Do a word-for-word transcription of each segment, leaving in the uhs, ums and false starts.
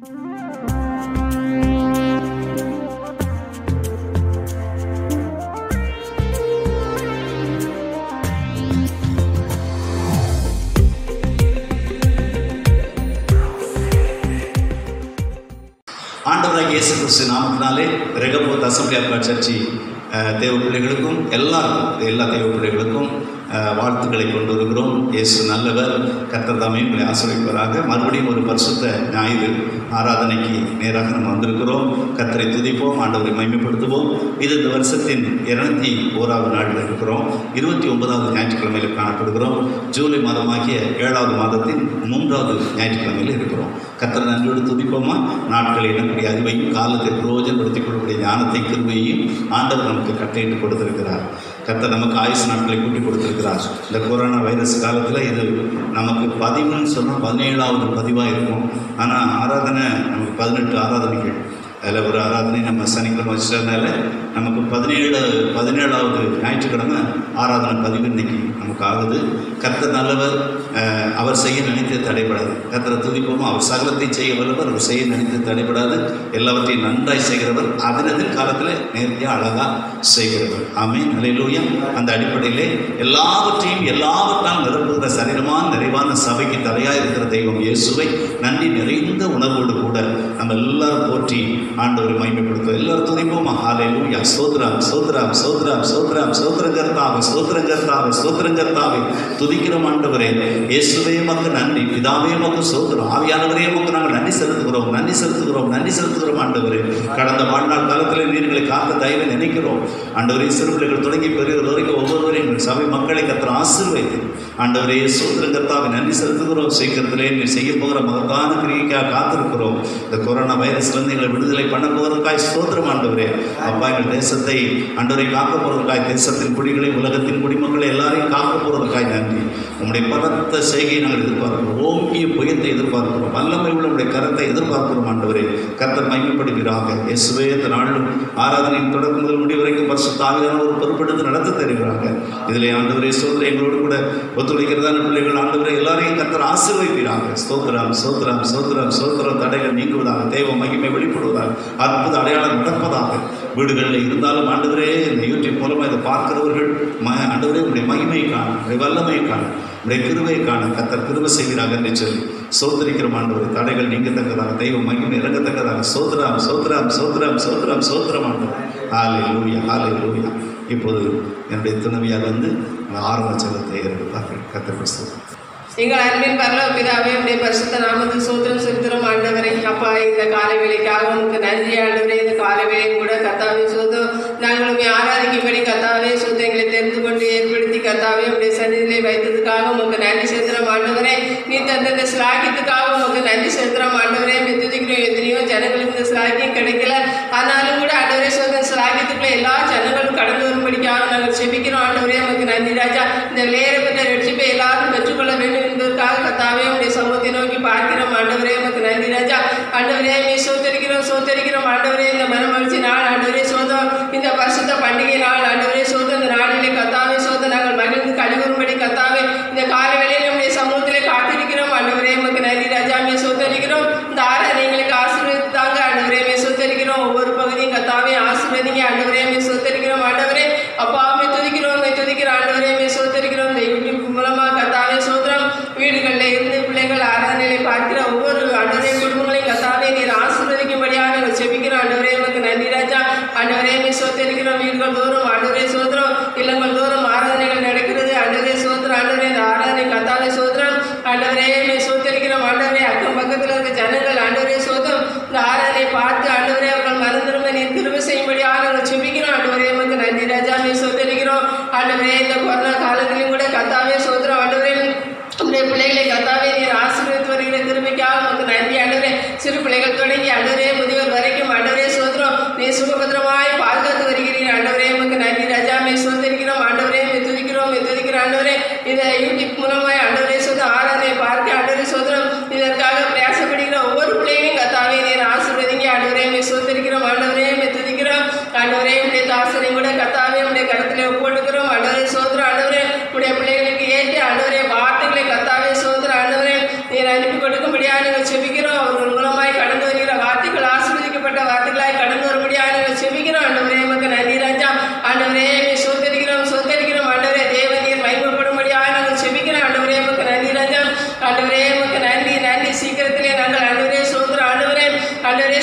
ஆண்டவராகிய இயேசு கிறிஸ்து நாமத்தினாலே ரெகபோத் அசெம்பிளி ஆஃப் காட் சர்ச்சி தேவ பிள்ளைகளுக்கும் எல்லாருக்கும் எல்லா தேவ பிள்ளைகளுக்கும் வாழ்த்துக்களை கொண்டு வருகிறோம். இயேசு நல்லவர். கர்த்தர் தாமே உங்களை ஆசீர்வதிப்பாராக. மறுபடியும் ஒரு பரிசுத்த ஞாயிறு ஆராதனைக்கு நேராக நம்ம வந்திருக்கிறோம். கர்த்தரை துதிப்போம், ஆண்டவரை மகிமைப்படுத்துவோம். இது இந்த வருஷத்தின் இருநூத்தி ஓராவது நாளில் இருக்கிறோம். இருபத்தி ஒன்பதாவது ஞாயிற்றுக்கிழமையில் காணப்படுகிறோம். ஜூலை மாதமாகிய ஏழாவது மாதத்தின் மூன்றாவது ஞாயிற்றுக்கிழமையில் இருக்கிறோம். கர்த்தரை நன்றியோடு துதிப்போமா? நாட்களை என்னுடைய அறிவையும் காலத்தை பிரயோஜனப்படுத்திக் கொள்ளக்கூடிய ஞானத்தை கிருபையையும் ஆண்டவர் நமக்கு கட்டளையிட்டு கொடுத்திருக்கிறார். கர்த்தர் நமக்கு ஆயுசு நாட்களை கூட்டி கொடுத்திருக்கிறார். இந்த கொரோனா வைரஸ் காலத்தில் இது நமக்கு பதிவுன்னு சொன்னால் பதினேழாவது பதிவாக இருக்கும். ஆனால் ஆராதனை நமக்கு பதினெட்டு ஆராதனைகள், அதில் ஒரு ஆராதனை நம்ம சனிக்கிழமை வச்சதுனால நமக்கு பதினேழு பதினேழாவது ஞாயிற்றுக்கிழமை ஆராதனை பதிவு இன்னைக்கு நமக்கு ஆகுது. கர்த்தர் நல்லவர். அவர் செய்ய நினைத்து தடைபடாது. கர்த்தரை துதிப்போம். அவர் சகலத்தை செய்ய வல்லவர். அவர் செய்ய நினைத்து தடைபடாது. எல்லாவற்றையும் நன்றாய் செய்கிறவர். அதனதில் காலத்தில் நேர்த்தியாக அழகாக செய்கிறவர். ஆமென், அல்லேலூயா. அந்த அடிப்படையிலே எல்லாவற்றையும் எல்லாவற்றால் நிரப்புகிற சரீரமான நிறைவான சபைக்கு தலையாக இருக்கிற தெய்வம் இயேசுவை நன்றி நிறைந்த உணர்வோடு கூட நம்ம எல்லாரும் போற்றி ஆண்டவரை மகிமைப்படுத்துவோம். எல்லாரும் துதிப்போம். ஹல்லேலூயா. ஸ்தோத்திரம் ஸ்தோத்திரம் ஸ்தோத்திரம் ஸ்தோத்திரம் ஸ்தோத்திரங்கர்த்தாவே ஸ்தோத்திரங்கர்த்தாவே ஸ்தோத்திரங்கர்த்தாவே துதிக்கிறோம். ஆண்டவரே இயேசுவே உமக்கு நன்றி. பிதாவே உமக்கு ஸ்தோத்திரம். ஆவியானவரே உமக்கு நாங்கள் நன்றி செலுத்துகிறோம் நன்றி செலுத்துகிறோம் நன்றி செலுத்துகிறோம். ஆண்டவரே கடந்த வாழ்நாள் காலத்தில் நீர்களை காத்த தயவை நினைக்கிறோம். ஆண்டவரே சிறு பிள்ளைகள் தொடங்கி பெரியவர் வரைக்கும் ஒவ்வொருவரையும் சபை மக்களை கர்த்தர் ஆசீர்வதித்து ஆண்டவரே ஸ்தோத்திரங்கர்த்தாவே நன்றி செலுத்துகிறோம். சீக்கிரத்திலே நீர் செய்ய போகிற மகத்தான கிரியைக்காக காத்திருக்கிறோம். இந்த கொரோனா வைரஸ்லேருந்து எங்களை விடுதலை பண்ண போவதற்காய் ஸ்தோத்திரம். ஆண்டவரே அப்பா, எங்கள் தேசத்தை ஆண்டவரை காக்க போவதற்காய், தேசத்தின் குடிகளை உலகத்தின் குடிமக்களை எல்லாரையும் காக்க போவதற்காய் நன்றி. உங்களுடைய பலத்த செய்கையை நாங்கள் எதிர்பார்க்கிறோம். ஓங்கிய புயத்தை எதிர்பார்க்கிறோம். வல்லமை உள்ள உடைய கரத்தை எதிர்பார்க்கிறோம். ஆண்டவரே கர்த்தர் மகிமைப்படுகிறாங்க. இயேசுவே இந்த நாளிலும் ஆராதனையின் தொடக்கம் முதல் முடிவு வரைக்கும் பரிசுத்த ஆவியானவர் ஒரு பொறுப்பெடுத்து நடத்த தெரிகிறாங்க. இதில் ஆண்டவரே சோதரை எங்களோடு கூட ஒத்துழைக்கிறதான பிள்ளைகள் ஆண்டவரை எல்லாரையும் கர்த்தர் ஆசீர்வதிக்கிறாங்க. ஸ்தோத்திரம் ஸ்தோத்திரம் ஸ்தோத்திரம் ஸ்தோத்திரம். தடைகள் நீங்குவதாக, தேவ மகிமை வெளிப்படுவதாக, அற்புத அடையாளம் நடப்பதாக. வீடுகளில் இருந்தாலும் ஆண்டவரே இந்த யூடியூப் மூலமாக இதை பார்க்கிறவர்கள் ம ஆண்டவரே உடைய மகிமையை காண, உடைய வல்லமையை காண, உடைய கிருபையை காண கர்த்தர் கிருபை செய்கிறாங்க என்று சொல்லி சோதரிக்கிற ஆண்டவர். தடைகள் நீங்கத்தக்கதாக, தெய்வ மகிமை இறங்கத்தக்கதாக. சோதரம் சோதரம் சோதரம் சோதரம் சோதரம் ஆண்டவர். ஹல்லேலூயா ஹல்லேலூயா. இப்போது என்னுடைய துணைவியார் வந்து ஆரம்ப செலத்தை எடுப்பார்கள். கர்த்தர் கிறிஸ்து எங்கள் அன்பின் பரலோக பிதாவே, உடைய பரிசுத்த நாமத்துக்கு ஸ்தோத்திரம் செலுத்துகிறோம். ஆண்டவரே அப்பா, இந்த காலை வேளைக்காக உங்களுக்கு நன்றி. ஆண்டவரே இந்த காலை வேளையும் கூட கர்த்தாவே சோதம் நாங்களுமே ஆராதிக்கும்படி கர்த்தாவே சோதம் எங்களை தெரிந்து கொண்டு ஏற்படுத்தி கர்த்தாவே உடைய சன்னிதியிலே வைத்ததுக்காக உங்களுக்கு நன்றி செலுத்துகிறோம். ஆண்டவரே நீ தந்த ஸ்லாக்கியத்துக்காக உங்களுக்கு நன்றி செலுத்துகிறோம். ஆண்டவரே துதிக்கிறோம். எத்தனையோ ஜனங்களுக்கு இந்த ஸ்லாக்கியம் கிடைக்கல, ஆனாலும் கூட ஆண்டவரே சோதம் ஸ்லாக்கியத்துக்குள்ள எல்லா ஜனங்களும் கடந்து வரும்படிக்காக நாங்கள் செபிக்கிறோம். ஆண்டவரே உங்களுக்கு நன்றி ராஜா. இந்த விளையாடப்பட்ட ரட்சிப்பை எல்லாரும் பெற்றுக்கொள்ள வேண்டும் என்பதற்காக கர்த்தாவே உடைய சமூகத்தை நோக்கி பார்க்கிறோம். ஆண்டவரே உங்களுக்கு நன்றி ராஜா. ஆண்டவரே நீ சோத்தரிக்கிறோம் சோத்தரிக்கிறோம். ஆண்டவரே இந்த மனமகிழ்ச்சி நாள், ஆண்டவரே சோதம் இந்த பரிசுத்த பண்டிகை நாள், ஆண்டவரே சோதம் இந்த நாளிலே கர்த்தாவே சோதம் நாங்கள் மகிழ்ந்து கழிவுறும்படி கர்த்தாவே இந்த காலை வேளையிலே நம்முடைய சமூகத்திலே காத்திருக்கிறோம். ஆண்டவரே உங்களுக்கு நன்றி ராஜா. மே சோத்தரிக்கிறோம். இந்த ஆராதனை எங்களுக்கு ஆசீர்வதித்தாங்க. ஆண்டவரே மே சோத்தரிக்கிறோம். ஒவ்வொரு பகுதியும் கர்த்தாவே ஆசீர்வதிங்க. ஆண்டவரே மே சோத்தரிக்கிறோம். ஆண்டவரே அப்பா மே துதிக்கிறோம் மே துதிக்கிறோம். ஆண்டவரே மே சோத்தரிக்கிறோம். இந்த யூடியூப் மூலமாக கர்த்தாவே சோதரம் வீடுகளில் இருந்து பிள்ளைகள் ஆராதனையை பார்க்கிற ஒவ்வொரு ஆண்டவரே குடும்பங்களையும் கர்த்தாவே நீர் ஆசீர்வதிக்கும்படியாக நாங்கள் செபிக்கிறோம். ஆண்டவரே உங்களுக்கு நன்றி ராஜா. ஆண்டவரே மே சோத்தரிக்கிறோம். வீடுகள் தோறும் ஆண்டவரே சோதரம், இல்லங்கள் தோறும் ஆராதனைகள் நடக்கிறது. ஆண்டவரே சோதரம். ஆண்டவரே இந்த ஆராதனை கர்த்தாவே சோதரம். ஆண்டவரே மே சோத்தரிக்கிறோம். ஆண்டவரே அக்கம் பக்கத்தில் இருக்க ஜனங்கள் ஆண்டவரே சோதரம் இந்த ஆராதனை பார்த்து ஆண்டவரே அவர்கள் மறந்துரும்ப நீர் கிருபை செய்யும்படியாக நாங்கள் செபிக்கிறோம். ஆண்டவரே உங்களுக்கு நன்றி ராஜா. மே சோத்தரிக்கிறோம். ஆண்டவரே இந்த கொரோனா காலத்திலும் கூட கர்த்தாவே சோதரம். ஆண்டவரே உடைய பிள்ளைகளை கர்த்தாவே நீர் ஆசீர்வதித்து வருகிற கிருபைக்காக உங்களுக்கு நன்றி. ஆண்டவரே சிறு பிள்ளைகள் தொடங்கி ஆண்டவரே முதியோர் வரைக்கும் ஆண்டவரே சோதரம் நீ சுகபத்திரமாய் பாதுகாத்து வருகிறீர். ஆண்டவரே உங்களுக்கு நன்றி ராஜா. மே சோதரிக்கிறோம். ஆண்டவரே மே துதிக்கிறோம் மே துதிக்கிறோம். ஆண்டவரே இந்த யூடியூப் மூலமாய் ஆண்டவரே சோதரம் ஆராதனை பார்க்க ஆண்டவரே சோதரம் இதற்காக பிரயாசப்படுகிற ஒவ்வொரு பிள்ளைகளையும் கர்த்தாவே நீர் ஆசீர்வதிங்க. ஆண்டவரே மே சோதரிக்கிறோம். ஆண்டவரே மே துதிக்கிறோம். ஆண்டவரே உடைய தாசனை கூட கர்த்தாவே உடைய கருத்திலே ஒப்புக்கொடுக்கிறோம். ஆண்டவரே சோதரம். ஆண்டவரே உடைய பிள்ளைகளுக்கு ஏற்று ஆண்டவரே வார்த்தைகளை கர்த்தாவே சோதரம் ஆண்டவரே நீர் அனுப்பி கொடுக்கும்படியாக நாங்கள் செபிக்கிறோம். அவர்கள் மூலமாய் கடந்து வருகிற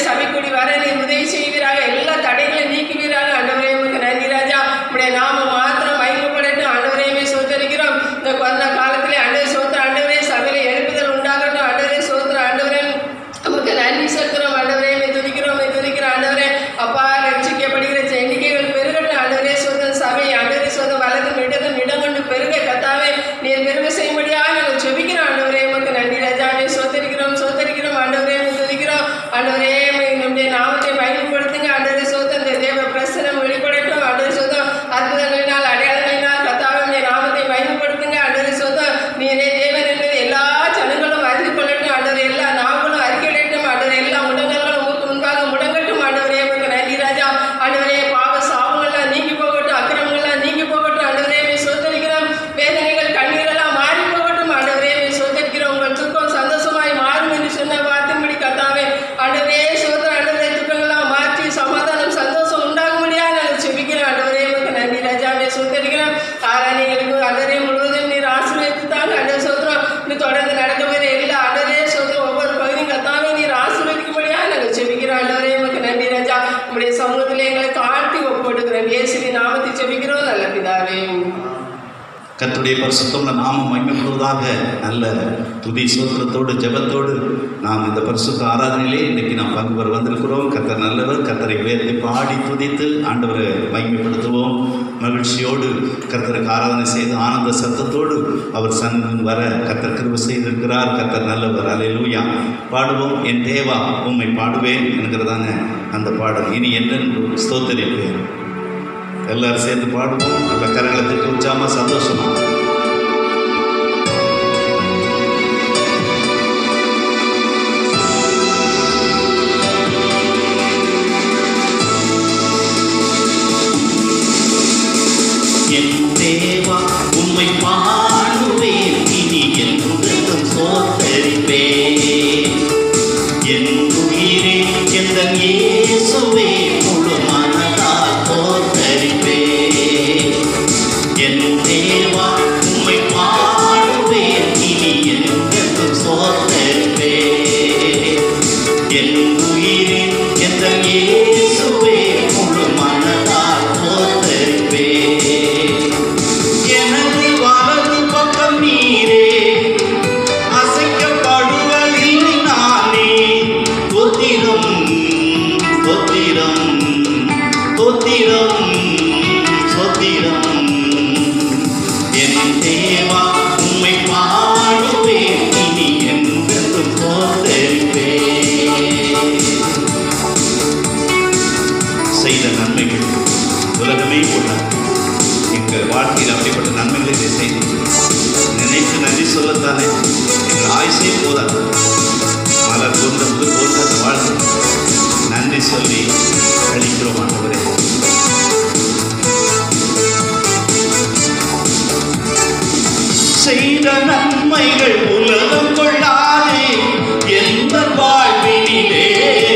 சபை கூடி வர நீர் உதவி செய்வீராக, எல்லா தடைகளை நீக்குவீராக. ஆண்டவரே உமக்கு நன்றி ராஜா. உடைய நாம மாத்திரம் மகிமைப்படட்டும். ஆண்டவரையுமே சோதரிக்கிறோம். இந்த கொரோனா காலத்திலே ஆண்டவரே சோத்திர ஆண்டவரே சபையில எழுப்புதல் உண்டாகட்டும். ஆண்டவரே சோத்திர ஆண்டவரே நமக்கு நன்றி செலுத்துறோம். ஆண்டவரே துதிக்கிறோம் துதிக்கிற ஆண்டவரே அப்பா ரட்சிக்கப்படுகிற எண்ணிக்கைகள் பெருகட்டும். ஆண்டவரே சோதர சபை ஆண்டவரே சோதர வலதும் இடதும் இடம் கொண்டு பெருக கத்தாவே நீர் பெருமை செய்யும்படியா நாங்கள் செபிக்கிறோம். ஆண்டவரே உமக்கு நன்றி ராஜா. நீ சோதரிக்கிறோம் சோதரிக்கிறோம் ஆண்டவரே துதிக்கிறோம். ஆண்டவரே நம்முடைய நாமத்தை பயன்படுத்துங்க. ஆண்டவரே சோதர இந்த தேவ பிரசனம் வெளிப்படட்டும். ஆண்டவரே சோதரம் அற்புதங்களினால் அடையாளங்களினால் கத்தாவே நாமத்தை பயன்படுத்துங்க. ஆண்டவரே சோதரம் நீரே தேவன் என்பது எல்லா ஜனங்களும் அறிந்து கொள்ளட்டும். ஆண்டவரே எல்லா நாங்களும் அறிக்கையிடட்டும். ஆண்டவரே எல்லா முடங்கங்களும் மூக்கு முன்பாக முடங்கட்டும். ஆண்டவரே உமக்கு நன்றி ராஜா. ஆண்டவரே பாவ சாபங்கள்லாம் நீங்கி போகட்டும். அக்கிரமங்கள்லாம் நீங்கி போகட்டும். ஆண்டவரே சோதரிக்கிறோம். வேதனைகள் கண்ணீரெல்லாம் மாறி போகட்டும். ஆண்டவரே சோதரிக்கிறோம். உங்கள் துக்கம் சந்தோஷமாய் மாறும் என்று சொன்ன வார்த்தைப்படி கத்தாவே ஆண்டவரே சோதர ஆண்டவரே துக்கங்கள்லாம் மாற்றி சமாதானம் சந்தோஷம் உண்டாகும்படியா நாங்கள் செபிக்கிறோம். ஆண்டவரே உமக்கு நன்றி ராஜாவே சோதரிக்கிறோம். ஆராதனைகளுக்கு ஆண்டவரே முழுவதும் நீர் ஆசீர்வதித்தாங்க. ஆண்டவரே சோதரம் நீ தொடர்ந்து நடக்க போகிற எல்லா ஆண்டவரே சோதரம் ஒவ்வொரு பகுதியும் கத்தாவே நீர் ஆசீர்வதிக்கும்படியா நாங்கள் செபிக்கிறோம். ஆண்டவரே உமக்கு நன்றி ராஜா. உங்களுடைய சமூகத்தில் எங்களை தாழ்த்தி ஒப்புக்கொடுக்கிறோம். இயேசுவின் நாமத்தை செபிக்கிறோம் நல்ல பிதாவே. கர்த்தருடைய பரிசுத்தமுள்ள நாமம் மகிமைப்படுவதாக. நல்ல துதி சோத்திரத்தோடு ஜெபத்தோடு நாம் இந்த பரிசுத்த ஆராதனையிலே இன்றைக்கி நாம் பங்கு பெற வந்திருக்கிறோம். கர்த்தர் நல்லவர். கர்த்தரை உயர்த்தி பாடி துதித்து ஆண்டவரை மகிமைப்படுத்துவோம். மகிழ்ச்சியோடு கர்த்தருக்கு ஆராதனை செய்து ஆனந்த சத்தத்தோடு அவர் சன்னதியில் வர கர்த்தர் கிருபை செய்திருக்கிறார். கர்த்தர் நல்லவர். அல்லேலூயா. பாடுவோம். என் தேவா உம்மை பாடுவேன் என்கிறதான அந்த பாடல். இனி என்றென்று ஸ்தோத்தரிப்பேன். எல்லாரும் சேர்ந்து பாடுவோம். நல்ல கரங்களை தட்டி உற்சாகமா சந்தோஷமா. என் தேவா உம்மை பாடுவேன், இனி என்றும் ஸ்தோத்தரிப்பேன். என் உயிரே எந்தன் இயேசுவே முழு மனதால் ஸ்தோத்தரிப்பேன். என் தேவா உம்மை பாடுவேன், இனி என்றும் ஸ்தோத்தரிப்பேன். என் உயிரே எந்தன் இயேசுவே முழு மனதால் ஸ்தோத்தரிப்பேன். எனது வலது பக்கம் நீரே, அசைக்கப்படுவதில்லை நானே. தோத்திரம் தோத்திரம் தோத்திரம் தோத்திரம். என் தேவா உம்மை பாடுவேன், இனி என்றும் ஸ்தோத்தரிப்பேன். செய்த நன்மைகள் உலகமே கொண்டாடும். எங்கள் வாழ்க்கையில் அப்படிப்பட்ட நன்மைகளை செய்து நினைத்து நன்றி சொல்லத்தானே எங்கள் ஆயுசே போதாது. மலர் கொண்ட முதல் போன்ற அந்த வாழ்க்கை நன்றி சொல்லி கழிக்கிறோம். ஆண்டவரே செய்த நன்மைகள் உலகம் கொள்ளாதே எந்த வாழ்வினிலே.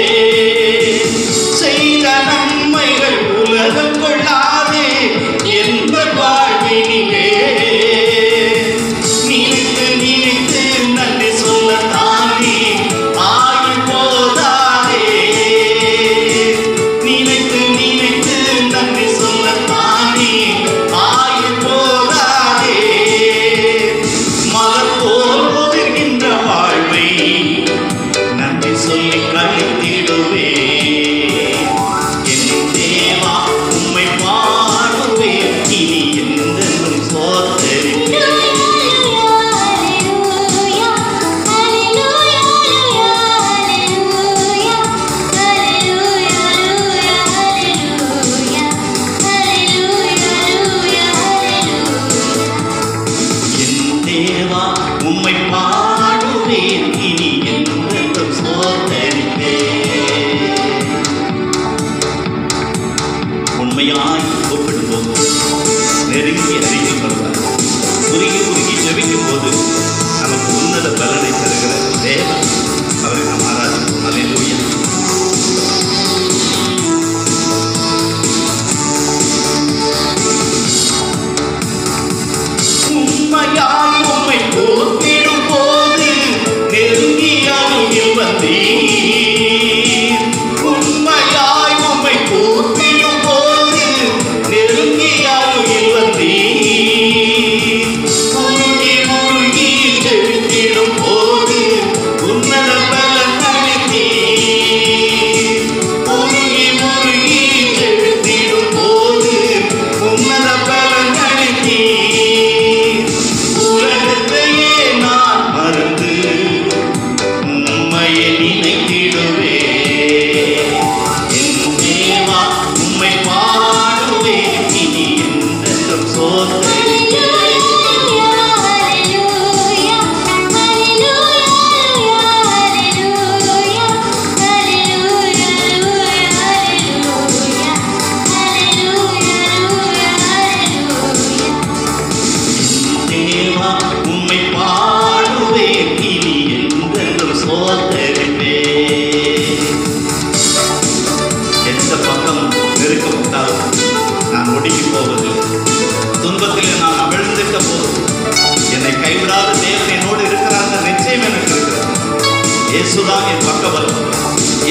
செய்த நன்மைகள் உலகம் கொள்ளாதே எந்த வாழ்வினிலே. நினைத்து நினைத்து நன்றி சொல்லத்தானே ஆயுள் போதாதே. நினைத்து நினைத்து நன்றி சொல்லத்தானே ஆயுள் போதாதே. மலர் போல் உதிர்கின்ற வாழ்வை நன்றி சொல்லி கழித்திடுவே. என் தேவா உம்மை பாடுவேன், இனி என்றென்றும் ஸ்தோத்தரிப்பேன். என் தேவா உம்மை பாடுவேன், இனி என்றென்றும் ஸ்தோத்தரிப்பேன்.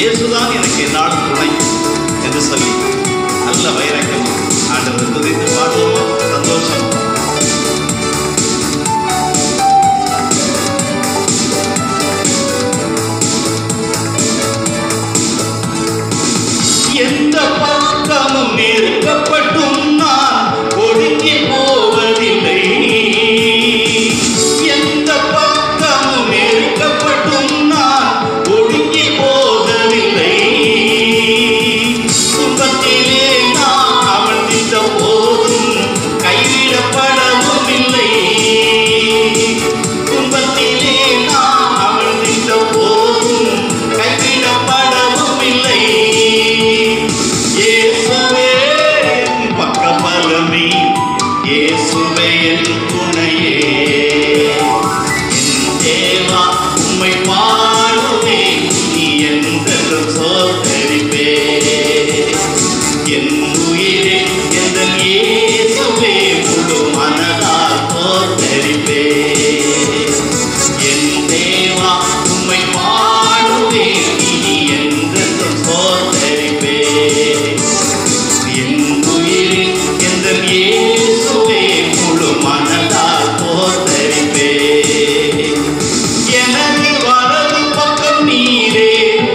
இயேசுதான் எனக்கு என்னாலும் துணை என்று சொல்லி நல்ல வைராக்கியம் ஆண்டவர் துதித்து பாடுவோமா? சந்தோஷம். எந்த பக்கமும் நெருக்கப்பட்டும் நான் ஒடுங்கி போவதில்லை. எந்த பக்கமும் நெருக்கப்பட்டும் நான் ஒடுங்கி போவதில்லை. துன்பத்திலே நான் அமர்ந்திட்ட போதும் கைவிடப்படவும் இல்லை. துன்பத்திலே நான் அமர்ந்திட்ட போதும் கைவிடப்படவும் இல்லை. இயேசுவே என் பக்கபலமே, இயேசுவே என் துணையே. என் தேவா உம்மை பாடுவேன், நீ என்றென்றும் சோதரிப்பே. என் உயிரே எந்தன் இயேசுவே முழு மனதால் சோதரிப்பே. என் தேவா உம்மை பாடுவேன், நீ என்றென்றும் சோதரிப்பே. என் உயிரில் எந்தன் இயேசுவே முழு மனதால் சோதரிப்பே. எனது வலது பக்கம் நீரே,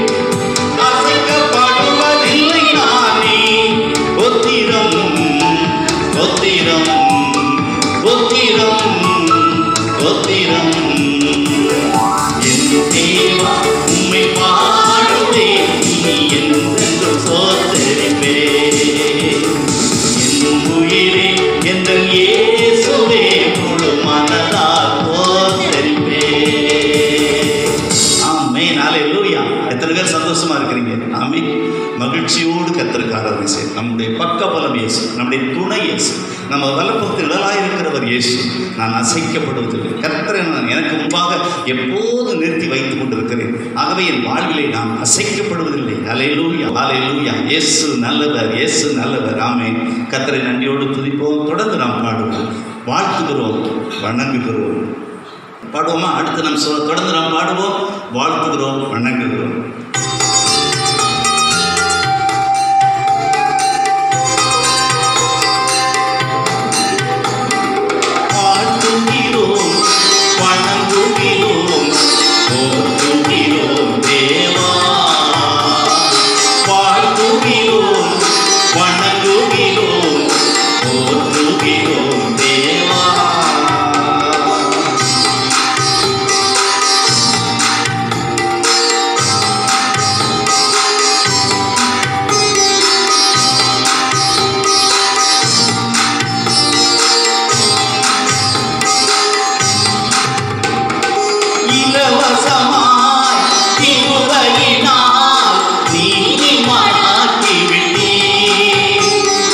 அசைக்கப்படுவதில்லை நானே. ஒத்திரம் ஒத்திரம் ஒத்திரம் ஒத்திரம். என் தேவா உம்மை பாடுவேன், நீ என்றென்றும் சோதரிப்பே. என் உயிரே எந்தன் இயேசுவே முழு மனதால் சோதரிப்பே. ஆமென். ஹல்லேலூயா. எத்தனை பேர் சந்தோஷமா இருக்கிறீங்க? ஆமென். மகிழ்ச்சியோடு கர்த்தருக்கு ஆராதனை செய்யும். நம்முடைய பக்கபலம் இயேசு, நம்முடைய துணை இயேசு, நம்ம வலப்பக்கத்தில் இடலாய் இருக்கிறவர் இயேசு. நான் அசைக்கப்படுவதில்லை. கர்த்தரை நான் எனக்கு முன்பாக எப்போது நிறுத்தி வைத்துக் கொண்டிருக்கிறேன். ஆகவே என் வாழ்விலே நான் அசைக்கப்படுவதில்லை. ஹல்லேலூயா, ஹல்லேலூயா. இயேசு நல்லவர், இயேசு நல்லவர். ஆமென். கர்த்தரை நன்றியோடு துதிப்போம். தொடர்ந்து நாம் பாடுவோம், வாழ்த்துகிறோம், வணங்குகிறோம். பாடுவோமா? அடுத்து நாம் சொ தொடர்ந்து நாம் பாடுவோம், வாழ்த்துகிறோம், வணங்குகிறோம். வாழ்த்துகிறோம், வணங்குகிறோம், போற்றுகிறோம் தேவா. வாழ்த்துகிறோம், வணங்குகிறோம், போற்றுகிறோம் தேவா. இலவசமாய் திருவயினால் நீதிமானாக்கி விட்டீர்.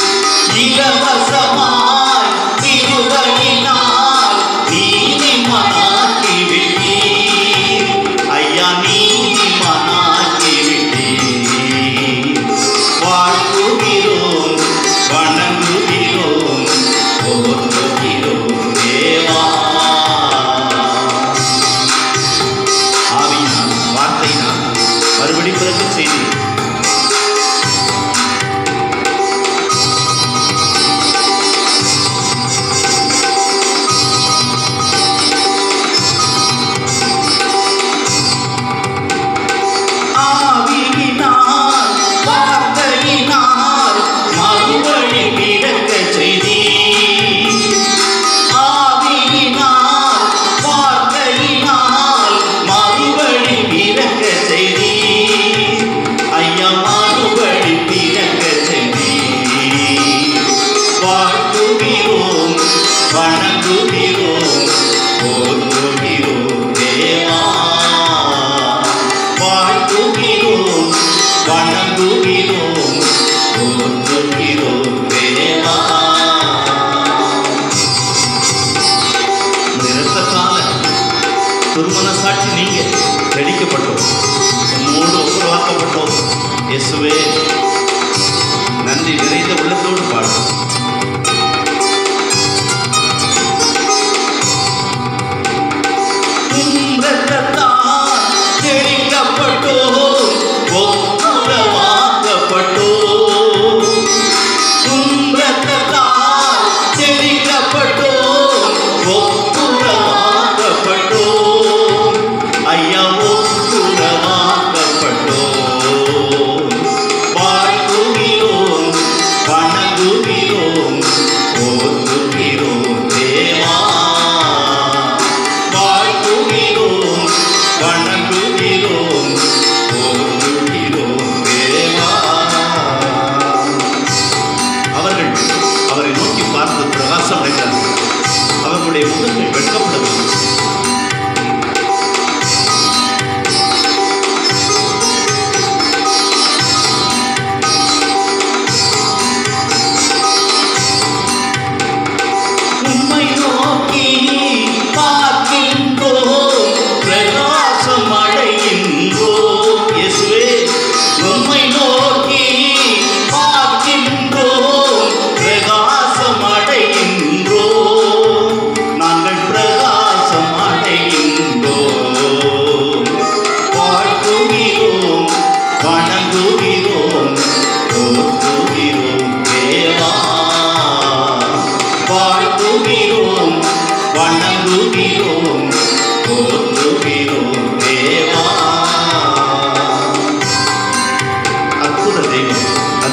இலவசமாய் திருவயினால் நீதிமானாக்கி விட்டீர். ஐயா நீதிமானாக்கி விட்டீர். வாழ்த்துகிறோம், வணங்குகிறோம், போற்றுகிறோம் தேவா. ஆவியினால், வார்த்தையினால் மறுபடி பிறகு செய்தி. ஆவியினால், வார்த்தையினால் மறுபடி பிறக்க செய்தி. ஆவியினால், வார்த்தையினால் மறுபடி பிறக்க செய்தி. ஐயா மறுபடி பிறக்க செய்தி. வாழ்த்துகிறோம், வணங்குகிறோம், போற்றுகிறோம் தேவா. வாழ்த்துகிறோம், வணங்குகிறோம், போற்றுகிறோம் தேவா. நிறுத்தக்கால திருமண சாட்சி நீங்க வெடிக்கப்பட்டோம், உம்மோடு ஒப்புரவாக்கப்பட்டோம். இயேசுவே நன்றி நிறைந்த உள்ளத்தோடு பாடும். ரத்தத்தால் தெளிக்கப்பட்டோம்,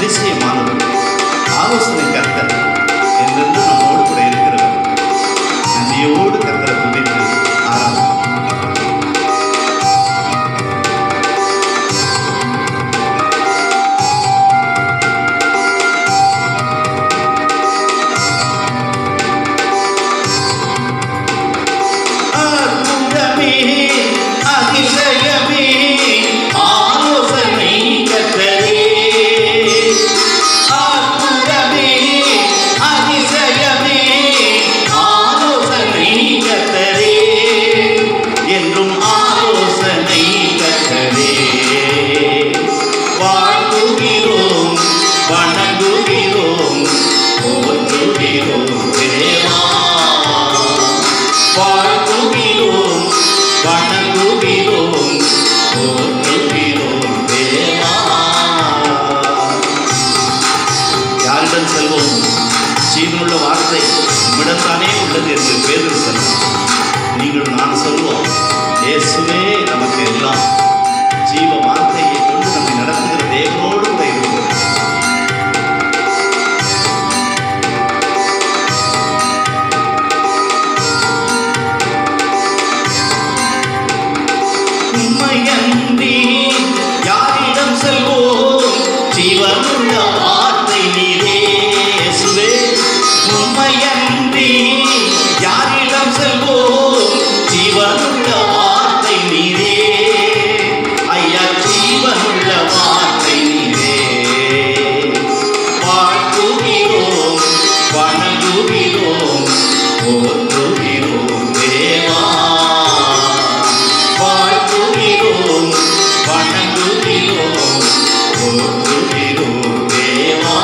அதிசயமானவர், ஆலோசனை கர்த்தர் என்றென்று நம்மோடு கூட இருக்கிறவர். நன்றியோடு கர்த்தரை துதித்து ஆராதனை. செல்வோம், ஜீவனுள்ள வார்த்தை உம்மிடத்தானே உள்ளது என்று பேதுரு சொன்னார். நீங்களும் நான் சொல்வோம், இயேசுவே நமக்கு எல்லாம். ஜீவ வார்த்தையை கொண்டு நம்மை நடத்துகிற தேவனோடு கூட இருக்கிறோம். உம்மையன்றி யாரிடம் செல்வோம்? ஜீவனுள்ள வார்த்தை நீரே இயேசுவே. உம்மையன்றி யாரிடம் செல்வோம்? ஜீவனுள்ள வார்த்தை நீரே ஐயா, ஜீவனுள்ள வார்த்தை நீரே. வாழ்த்துகிறோம், வணங்குகிறோம், போற்றுகிறோம் தேவா. வாழ்த்துகிறோம், வணங்குகிறோம், போற்றுகிறோம் தேவா.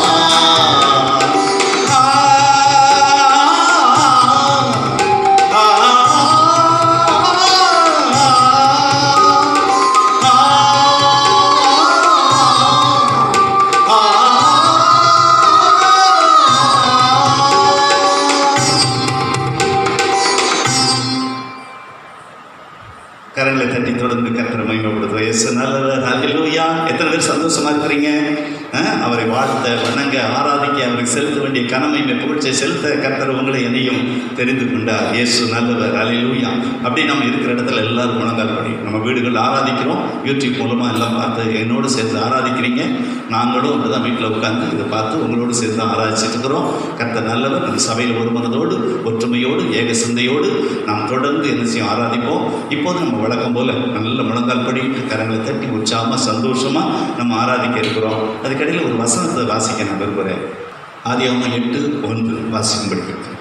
கரங்களை தட்டி தொடர்ந்து கர்த்தரை மகிமைப்படுத்துவோம். இயேசு நல்லவர், ஹல்லேலூயா. எத்தனை பேர் சந்தோஷமா இருக்கிறீங்க? அவரை வாழ்த்த, வணங்க, ஆராதிக்க, அவருக்கு செலுத்த வேண்டிய கனமைமை புகழ்ச்சியை செலுத்த கர்த்தர் உங்களை என்னையும் தெரிந்து கொண்டார். இயேசு நல்லவர், ஹல்லேலூயா. அப்படி நம்ம இருக்கிற இடத்துல எல்லாரும் முழங்கால் படி நம்ம வீடுகள் ஆராதிக்கிறோம். யூடியூப் மூலமாக எல்லாம் பார்த்து என்னோடு சேர்த்து ஆராதிக்கிறீங்க. நாங்களும் அப்படிதான் வீட்டில் உட்காந்து இதை பார்த்து உங்களோடு சேர்த்து ஆராதிச்சுட்டு இருக்கிறோம். கர்த்தர் நல்லவர். நம்ம சபையில் ஒரு மனதோடு, ஒற்றுமையோடு, ஏக சிந்தையோடு நாம் தொடர்ந்து என்ன செய்யும் ஆராதிப்போம். இப்போது நம்ம வழக்கம் போல நல்ல முழங்கால் படி கரங்களை தட்டி உற்சாகமாக சந்தோஷமாக நம்ம ஆராதிக்க இருக்கிறோம். அதுக்கடையில் ஒரு வசனத்தை வாசிக்க நான் விரும்புகிறேன். ஆதியாகமம் எட்டு ஒன்று வாசிக்கும்படி கேட்கிறேன்.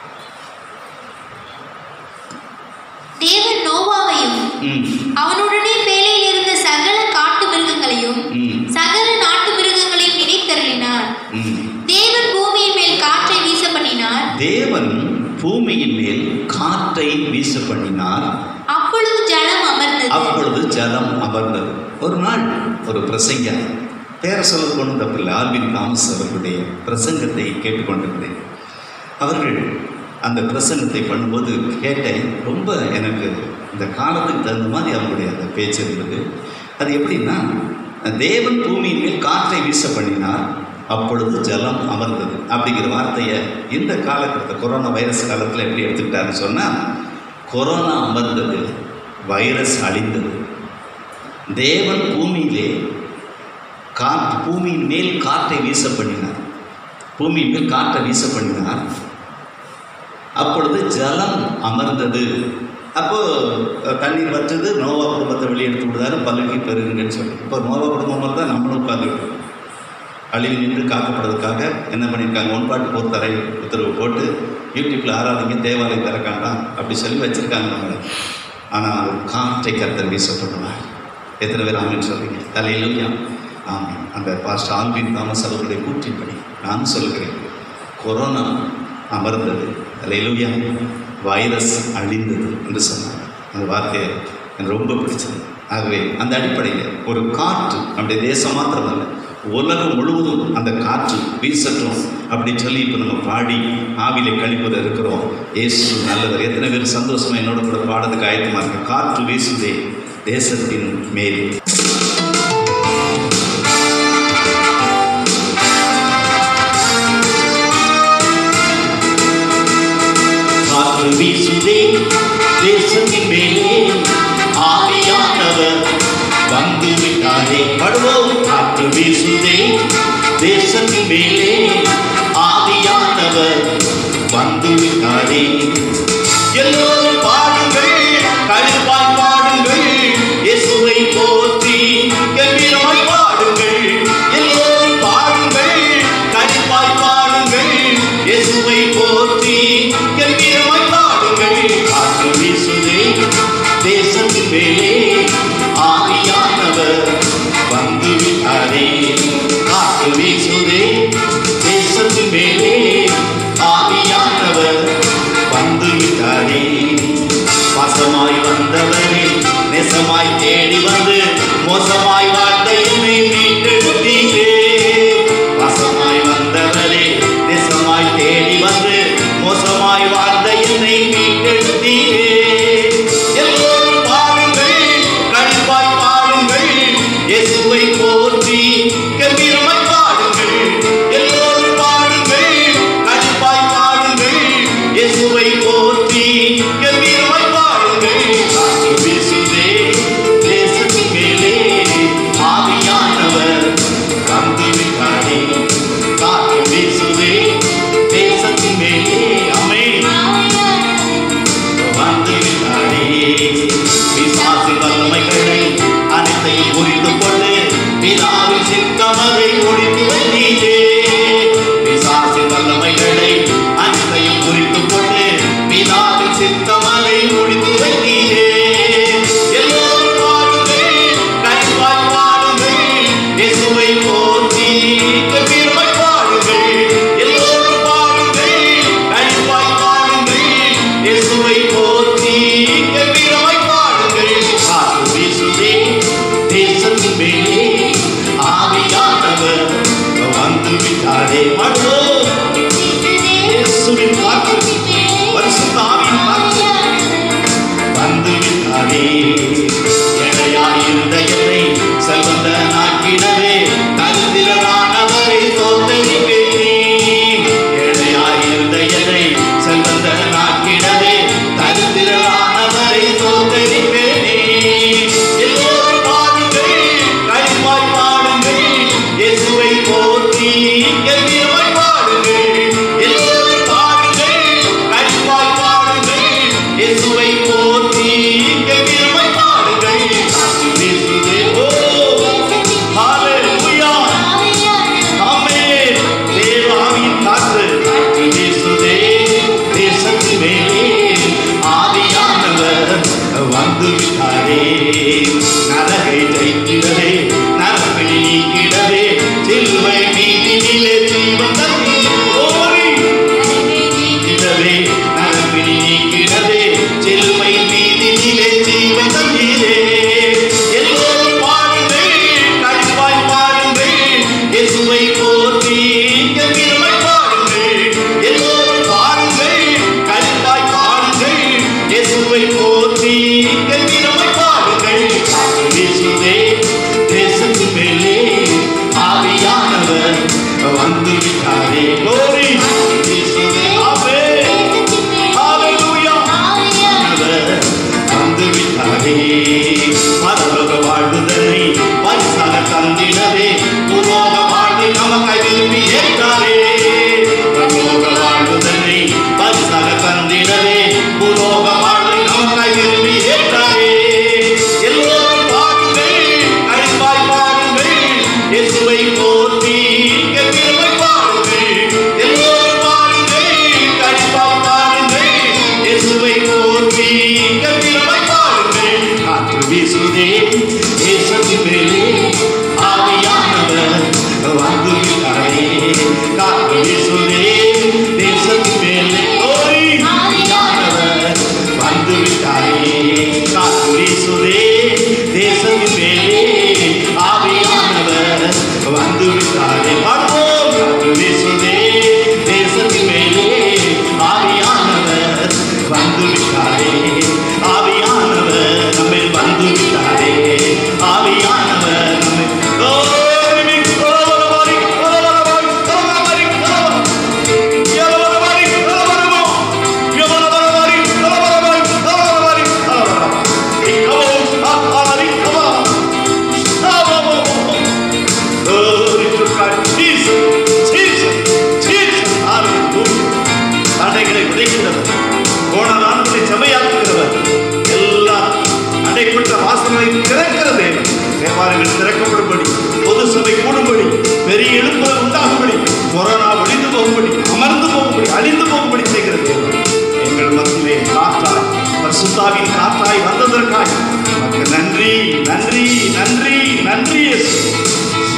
தேவன் நோவாவையும் அவனுடனே பேழையில் இருந்த சகல காட்டு மிருகங்களையும் சகல நாட்டு மிருகங்களையும் நினைத்தருளினார். தேவன் பூமியின் மேல் காற்றை வீச பண்ணினார். தேவன் பூமியின் மேல் காற்றை வீச பண்ணினார். அப்பொழுது ஜலம் அமர்ந்தது. அப்பொழுது ஜலம் அமர்ந்தது. ஒரு நாள் ஒரு பிரசங்கர், பேர சொல்வது கொண்டு தப்பில்லை, ஆல்வின் தாமஸ் அவர்களுடைய பிரசங்கத்தை கேட்டுக்கொண்டிருந்தேன். அவர்கள் அந்த பிரசங்கத்தை பண்ணும்போது கேட்டேன். ரொம்ப எனக்கு இந்த காலத்துக்கு தகுந்த மாதிரி அவங்களுடைய அந்த பேச்சு இருந்தது. அது எப்படின்னா, தேவன் பூமியின் மேல் காற்றை வீச பண்ணினார், அப்பொழுது ஜலம் அமர்ந்தது அப்படிங்கிற வார்த்தையை இந்த காலகட்டத்தில் கொரோனா வைரஸ் காலத்தில் எப்படி எடுத்துக்கிட்டாருன்னு சொன்னால், கொரோனா அமர்ந்தது, வைரஸ் அழிந்தது. தேவன் பூமியிலே காற்று பூமியின் மேல் காற்றை வீச பண்ணினார். பூமியின் மேல் காற்றை வீச பண்ணினார், அப்பொழுது ஜலம் அமர்ந்தது. அப்போது தண்ணீர் வற்றது. நோவா குடும்பத்தை வெளியே எடுத்து விடுதாரு, பல்கி பெருகுங்கன்னு சொல்லி. இப்போ நோவா குடும்பம் தான் நம்மளும் உட்காந்துக்கிட்டு அழிவு நின்று காக்கப்படுறதுக்காக என்ன பண்ணியிருக்காங்க, ஒன்பாட்டு போர்த்தரை உத்தரவு போட்டு யூடியூப்பில் ஆராதிங்க, தேவாலயம் திறக்காண்டாம் அப்படி சொல்லி வச்சுருக்காங்க நம்மளை. ஆனால் ஒரு காற்றை கர்த்தர் வீச பண்ணுவார். எத்தனை பேர் ஆமின்னு சொல்கிறீங்க? தலையிலூயா. ஆமாம். அந்த பாஸ்டர் ஆல்வின் தாமஸ் அவர்களுடைய கூற்றின்படி நான் சொல்கிறேன், கொரோனா அமர்ந்தது, தலையிலூயா, வைரஸ் அழிந்தது என்று சொன்னாங்க. அந்த வார்த்தையை எனக்கு ரொம்ப பிடிச்சது. ஆகவே அந்த அடிப்படையில் ஒரு காற்று நம்முடைய தேசம் மாத்திரமல்ல, உலகம் முழுவதும் அந்த காற்று வீசட்டும் அப்படின்னு சொல்லி இப்போ நம்ம பாடி ஆவிலை கழிப்பது இருக்கிறோம். இயேசு நல்லவர். எத்தனை பேர் சந்தோஷமாக என்னோட கூட பாடத்துக்கு ஆயத்தமாக இருக்கு. காற்று வீசுதே தேசத்தின் மேலே. பாடுவோம். காற்று வீசுதே தேசத்தின் மேலே, ஆவியானவர் வந்து விட்டாரே. எல்லோரும் பாடுங்கள், கழுவாய் பாடுங்கள், இயேசுவை போற்றி கம்பீரமாய் பாடுங்கள். எல்லோரும் பாடுங்கள், கழுவாய் பாடுங்கள், இயேசுவை போற்றி கம்பீரமாய் பாடுங்கள். காற்று வீசுதே தேசத்தின் மேலே, ஆவியானவர் வந்து விட்டாரே. காற்று வீசுதே தேசத்தின் மேலே, ஆவியானவர் வந்து விட்டாரே. பாசமாய் வந்தவரே, நேசமாய் தேடி வந்து மோசமாய் வாழ்ந்த என்னை மீட்டெடுத்தீரே. பாசமாய் வந்தவரே, நேசமாய் தேடி வந்து மோசமாய் வாழ்ந்த என்னை மீட்டெடுத்தீரே. எல்லோரும் பாடுங்கள், கழிப்பாய் பாடுங்கள், இயேசுவை போற்றி கம்பீரமாய் பாடுங்கள். எல்லோரும் பாடுங்கள், கழிப்பாய் பாடுங்கள், இயேசுவை போற்றி கம்பீரமாய் பாடுங்கள். காற்று வீசுதே தேசத்தின் மேலே, ஆவியானவர் வந்து விட்டாரே. காற்று வீசுதே தேசத்தின் மேலே, ஆமென், வந்து விட்டாரே. பிசாசின் வல்லமைகளை அனைத்தையும் புரிந்து கொண்டு பிதாவின் சித்தமதை முடித்து வைத்தீரே. பிசாசின் வல்லமைகளை அனைத்தையும் புரிந்து கொண்டு பிதாவின் சித்தமதை முடித்து வைத்தீரே. எல்லோரும் பாடுங்கள், கழிவாய் பாடுங்கள், இயேசுவை போற்றி கம்பீரமாய் பாடுங்கள். எல்லோரும் பாடுங்கள், கழிவாய் பாடுங்கள், இயேசுவை போற்றி கம்பீரமாய் பாடுங்கள். காற்று வீசுதே தேசத்தின் மேலே, ஆவியானவர் வந்து விட்டாரே. பாடுவோம். இயேசுவின் காற்று, பரிசுத்த ஆவியின் காற்று வந்து விட்டாரே. எடையாயிருந்த என்னை செல்வந்தனாக்கிடவே, தரித்திரனானவரை தோத்தரிப்பேனே. எடையாயிருந்த என்னை செல்வந்தனாக்கிடவே, தரித்திரனானவரை தோத்தரிப்பேனே. எல்லோரும் பாடுங்கள், கழிவாய் பாடுங்கள், இயேசுவை போற்றி கம்பீரமாய் பாடுங்கள். எல்லோரும் பாடுங்கள், கழிவாய் பாடுங்கள், இயேசுவை போற்றி கம்பீரமாய் பாடுங்கள். காற்று வீசுதே, ஓ ஹalleluya, ஆமென். தேவ ஆவியின் காற்று, காற்று வீசுதே தேசத்தின் மேலே, ஆவியானவர் வந்து விட்டாரே. நரகை ஜெயிக்கிறதே, நரபிணி நீக்கிறதே, சிலுவை மீதினிலே ஜீவ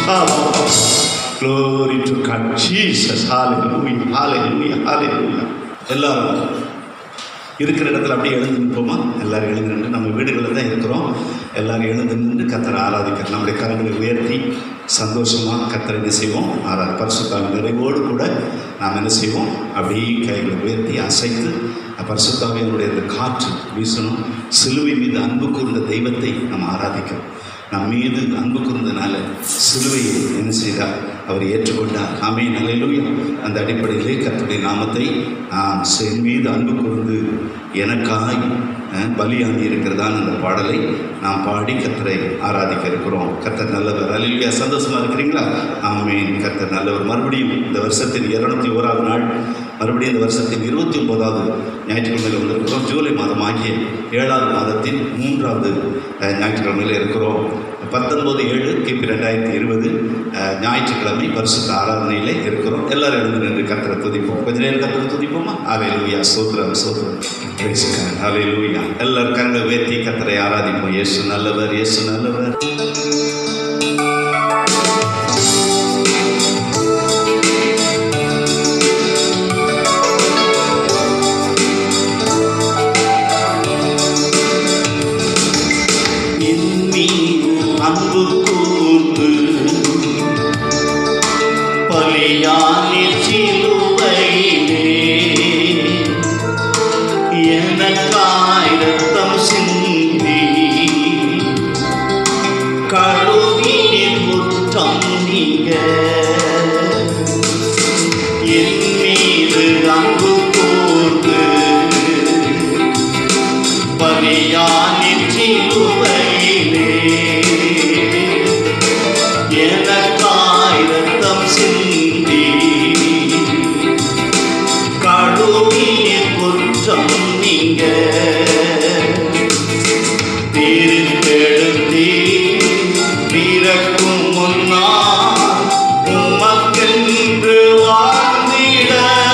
Glory to God, Jesus, hallelujah, hallelujah, hallelujah. எல்லாரும் இருக்கிற இடத்துல அப்படியே எழுந்து நிற்போமா? எல்லாரும் எழுந்து நின்று, நம்ம வீடுகளில் தான் இருக்கிறோம், எல்லாரும் எழுந்து நின்று கர்த்தரை ஆராதிக்கிறோம். நம்முடைய கரங்களை உயர்த்தி சந்தோஷமாக கர்த்தரை என்ன செய்வோம்? ஆராதி பரிசுத்தாவின் நிறைவோடு கூட நாம் என்ன செய்வோம்? அப்படியே கைகளை உயர்த்தி அசைத்து பரிசுத்தாவினுடைய அந்த காற்று வீசணும். சிலுவை மீது அன்பு கூர்ந்த தெய்வத்தை நாம் ஆராதிக்கிறோம். நம் மீது அன்பு கூர்ந்தனால சிலுவையை என்ன செய்தார்? அவர் ஏற்றுக்கொண்டார். ஆமென், அல்லேலூயா. அந்த அடிப்படையிலே கர்த்தருடைய நாமத்தை நாம் என் மீது அன்பு கூர்ந்து எனக்காய் பலியாகி இருக்கிறதான அந்த பாடலை நாம் பாடி கர்த்தரை ஆராதிக்க இருக்கிறோம். கர்த்தர் நல்லவர். அல்லேலூயா. சந்தோஷமா இருக்கிறீங்களா? ஆமென். கர்த்தர் நல்லவர். மறுபடியும் இந்த வருஷத்தின் இருநூத்தி ஓராவது நாள், மறுபடியும் இந்த வருஷத்தின் இருபத்தி ஒன்பதாவது ஞாயிற்றுக்கிழமையில் வந்திருக்கிறோம். ஜூலை மாதம் ஆகிய ஏழாவது மாதத்தின் மூன்றாவது ஞாயிற்றுக்கிழமையில் இருக்கிறோம். பத்தொன்பது ஏழு கிபி ரெண்டாயிரத்தி இருபது ஞாயிற்றுக்கிழமை பரிசுத்த ஆராதனையில் இருக்கிறோம். எல்லாரும் எழுந்து நின்று கர்த்தரை துதிப்போம். கொஞ்ச நேரம் கர்த்தரை துதிப்போமா? ஹல்லேலூயா, ஸ்தோத்திரம், ஸ்தோத்திரம், பிரைஸ் காட், ஹல்லேலூயா. எல்லாரும் கரங்களை உயர்த்தி கர்த்தரை ஆராதிப்போம். இயேசு நல்லவர், இயேசு நல்லவர். அன்பு கூர்ந்து பலியானில் சிலுவையிலே எனக்காய் இரத்தம் சிந்தி கழுவினின் குற்றம் நீங்க என் மீது அன்பு கூர்ந்து பலியானில் சிலுவையிலே எனக்காய் இரத்தம் சிந்தி கழுவினின் குற்றம் நீங்க பிரித்தெடுத்தி பிறக்கும் முன்னால் உமக்கென்று வாழ்ந்திட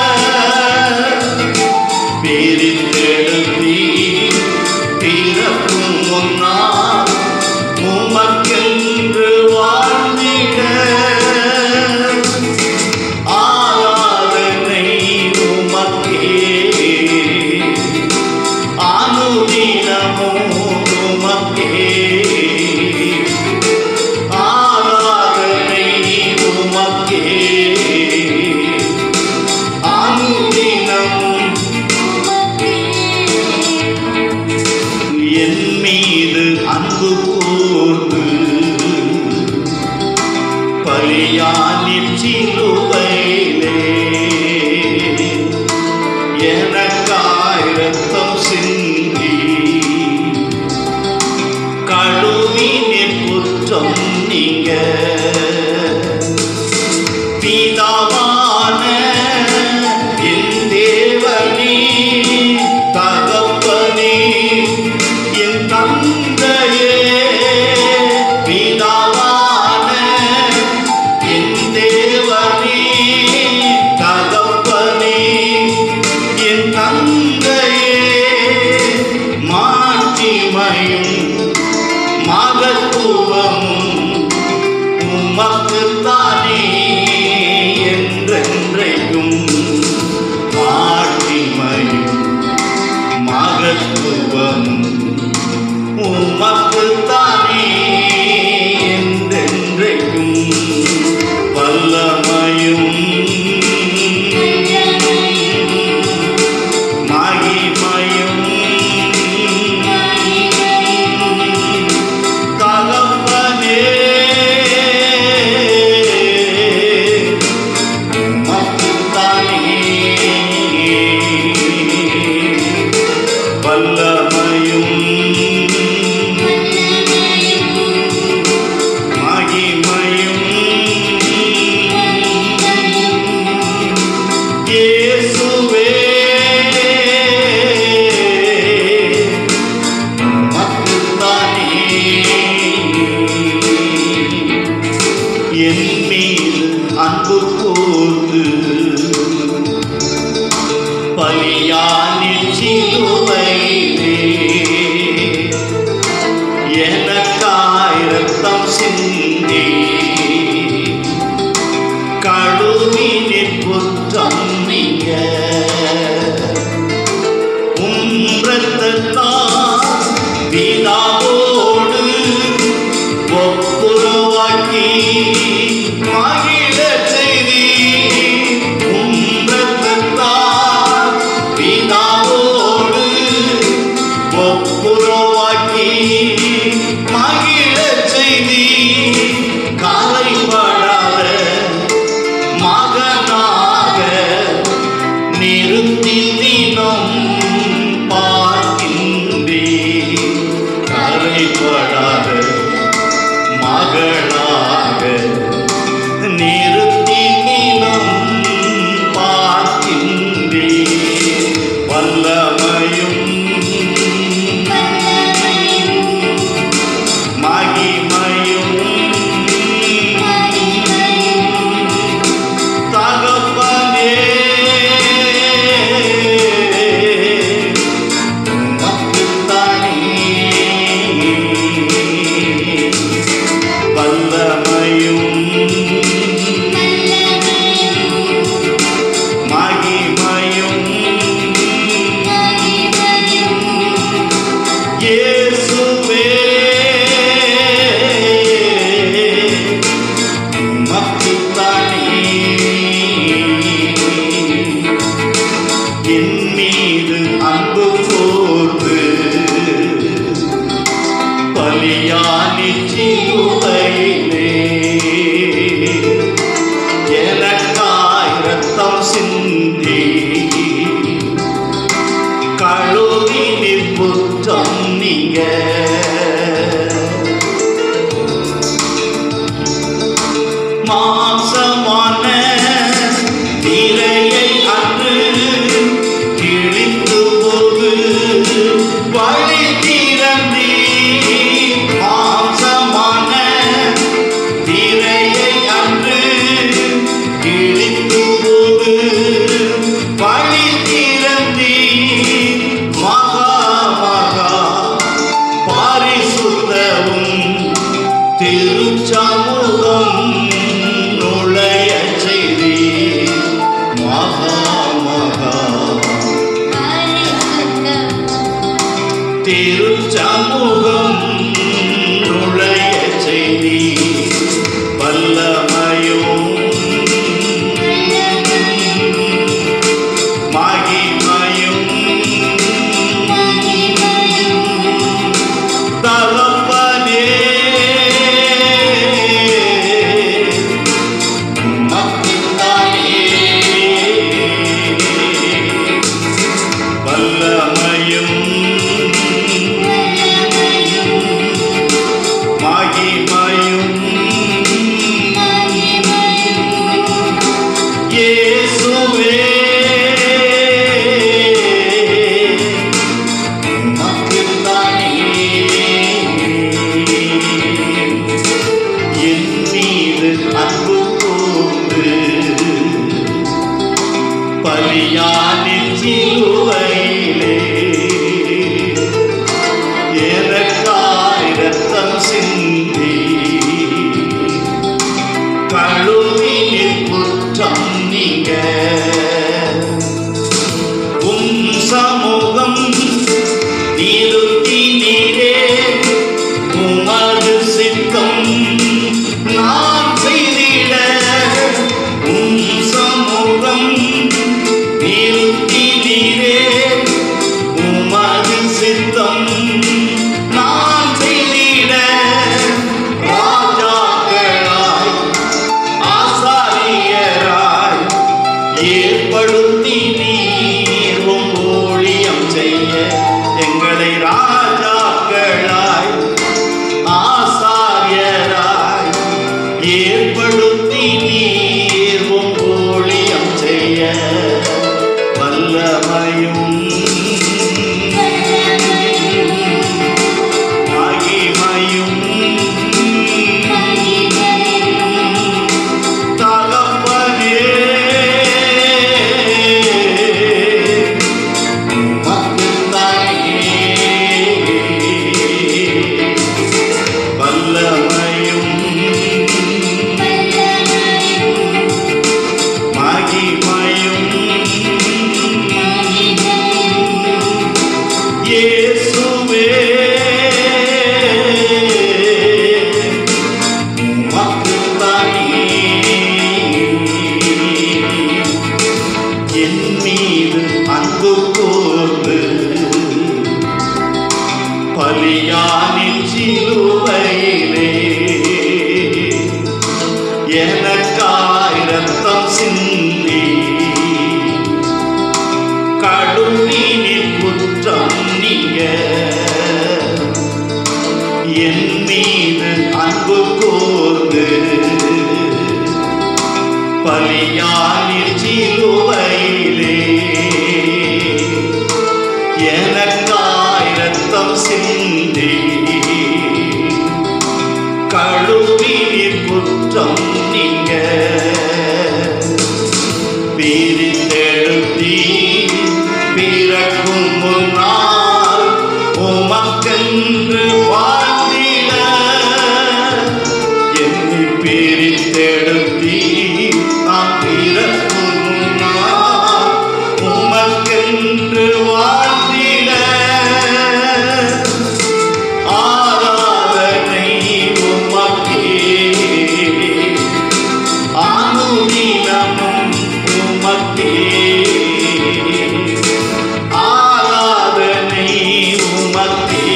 பிரித்தெடுத்தி பிறக்கும் முன்னால் உமக்கென்று வாழ்ந்திட ஆராதனை உமக்கே அனுதினமும் உமக்கே ஆராதனை உமக்கே அனுதினமும் என் மீது அன்பு கூர்ந்து பலியானில் சிலுவையிலே எனக்காய் இரத்தம் சிந்தி கழுவினின் குற்றம் நீங்க பிதாவான என் தேவனே தகப்பனே என் தந்தையே பிதாவான என் தேவனே தகப்பனே என் தந்தையே மாட்சிமையும் மகத்துவமும் உமக்குத்தானே என்றென்றைக்கும் மாட்சிமையும் மகத்துவமும் உமக்குத்தானே என்றென்றைக்கும் வல்லமையும் மகிமையும் தகப்பனே உமக்குத்தானே வல்லமையும் மகிமையும் இயேசுவே உமக்குத்தானே என் மீது அன்பு கூர்ந்து பலியானில் சிலுவையிலே எனக்காய் இரத்தம் சிந்தி குற்றம் நீங்க உம் இரத்தத்தால் பிதாவோடு ஒப்புரவாக்கி மகிழச் செய்தீர். உம் இரத்தத்தால் பிதாவோடு ஒப்புரவாக்கி மகிழச் செய்தீர். கரைபடாத மகனாக நிறுத்தி தினம் பார்க்கின்றீர். கரைபடாத மகளாக நிறுத்தி தினம் பார்க்கின்றீர். வல்லமையும் மகிமையும் தகப்பனே உமக்குத்தானே. வல்லமையும் மகிமையும் இயேசுவே உமக்குத்தானே. என் மீது அன்பு கூர்ந்து பலியானி சிலுவையிலே எனக்காய் இரத்தம் சிந்தி கழுவி நிற்புற்றம் நீங்க மாம்சமான திரையை அன்று கிழித்து போது வழி திறந்தீர். மாம்சமான திரையை அன்று கிழித்து போது வழி திறந்தீர். மகா மகா பாரிசுத்தவும் திருச்சமூகம் நுழையச் செய்தீர். மகா மகா திருச்சமூகம் நுழையச் செய்தீர். வல்லமையும் மகிமையும் தகப்பனே உமக்குத்தானே. வல்லமையும் மகிமையும் இயேசுவே உமக்குத்தானே. என் மீது அன்பு கூர்ந்து பலியானி சிலுவையிலே எனக்காய் இரத்தம் சிந்தி கழுவி நிற்புற்றம் நீங்க உம் சமூகம் நிறுத்தி நீரே உமது சித்தம் நான் செய்திட. உம் சமூகம் நிறுத்தி நீரே உமது சித்தம் நான் செய்திட. ராஜாக்களாய் ஆசாரியராய் ஏற்படுத்தி நீர் உம் ஊழியம் செய்ய எங்களை ராஜாக்களாய் ஆசாரியராய் ஏற்படுத்தி நீர் உம் ஊழியம் செய்ய. வல்லமையும் மகிமையும் தகப்பனே உமக்குத்தானே. வல்லமையும் எனக்காய் ரத்தம் சிந்தி கழுவினின் குற்றம் நீங்க என் மீது அன்பு கூர்ந்து பலியானில் சிலுவையிலே எனக்காய் ரத்தம் சிந்தி கழுவினின் குற்றம் நீங்க பிரித்தெழுத்தி பிறக்கும் முன்னால் உமக்கென்று வாழ்ந்திட என்னை பிரித்தெழுத்தி நான் பிறக்கும் முன்னால் உமக்கென்று வாழ்ந்திட ஆராதனை உமக்கே அனுதினமும் உமக்கே ஆராதனை உமக்கே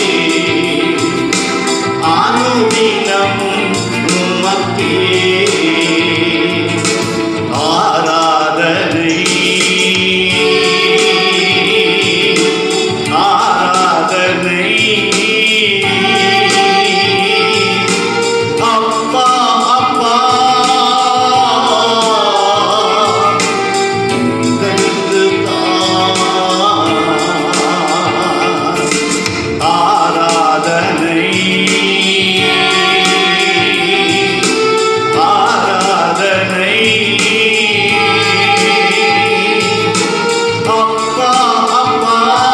அனுதினமும் உமக்கே ஆராதனை ஆராதனை அப்பா அப்பா உங்களுக்கு தான் ஆராதனை ஆராதனை அப்பா அப்பா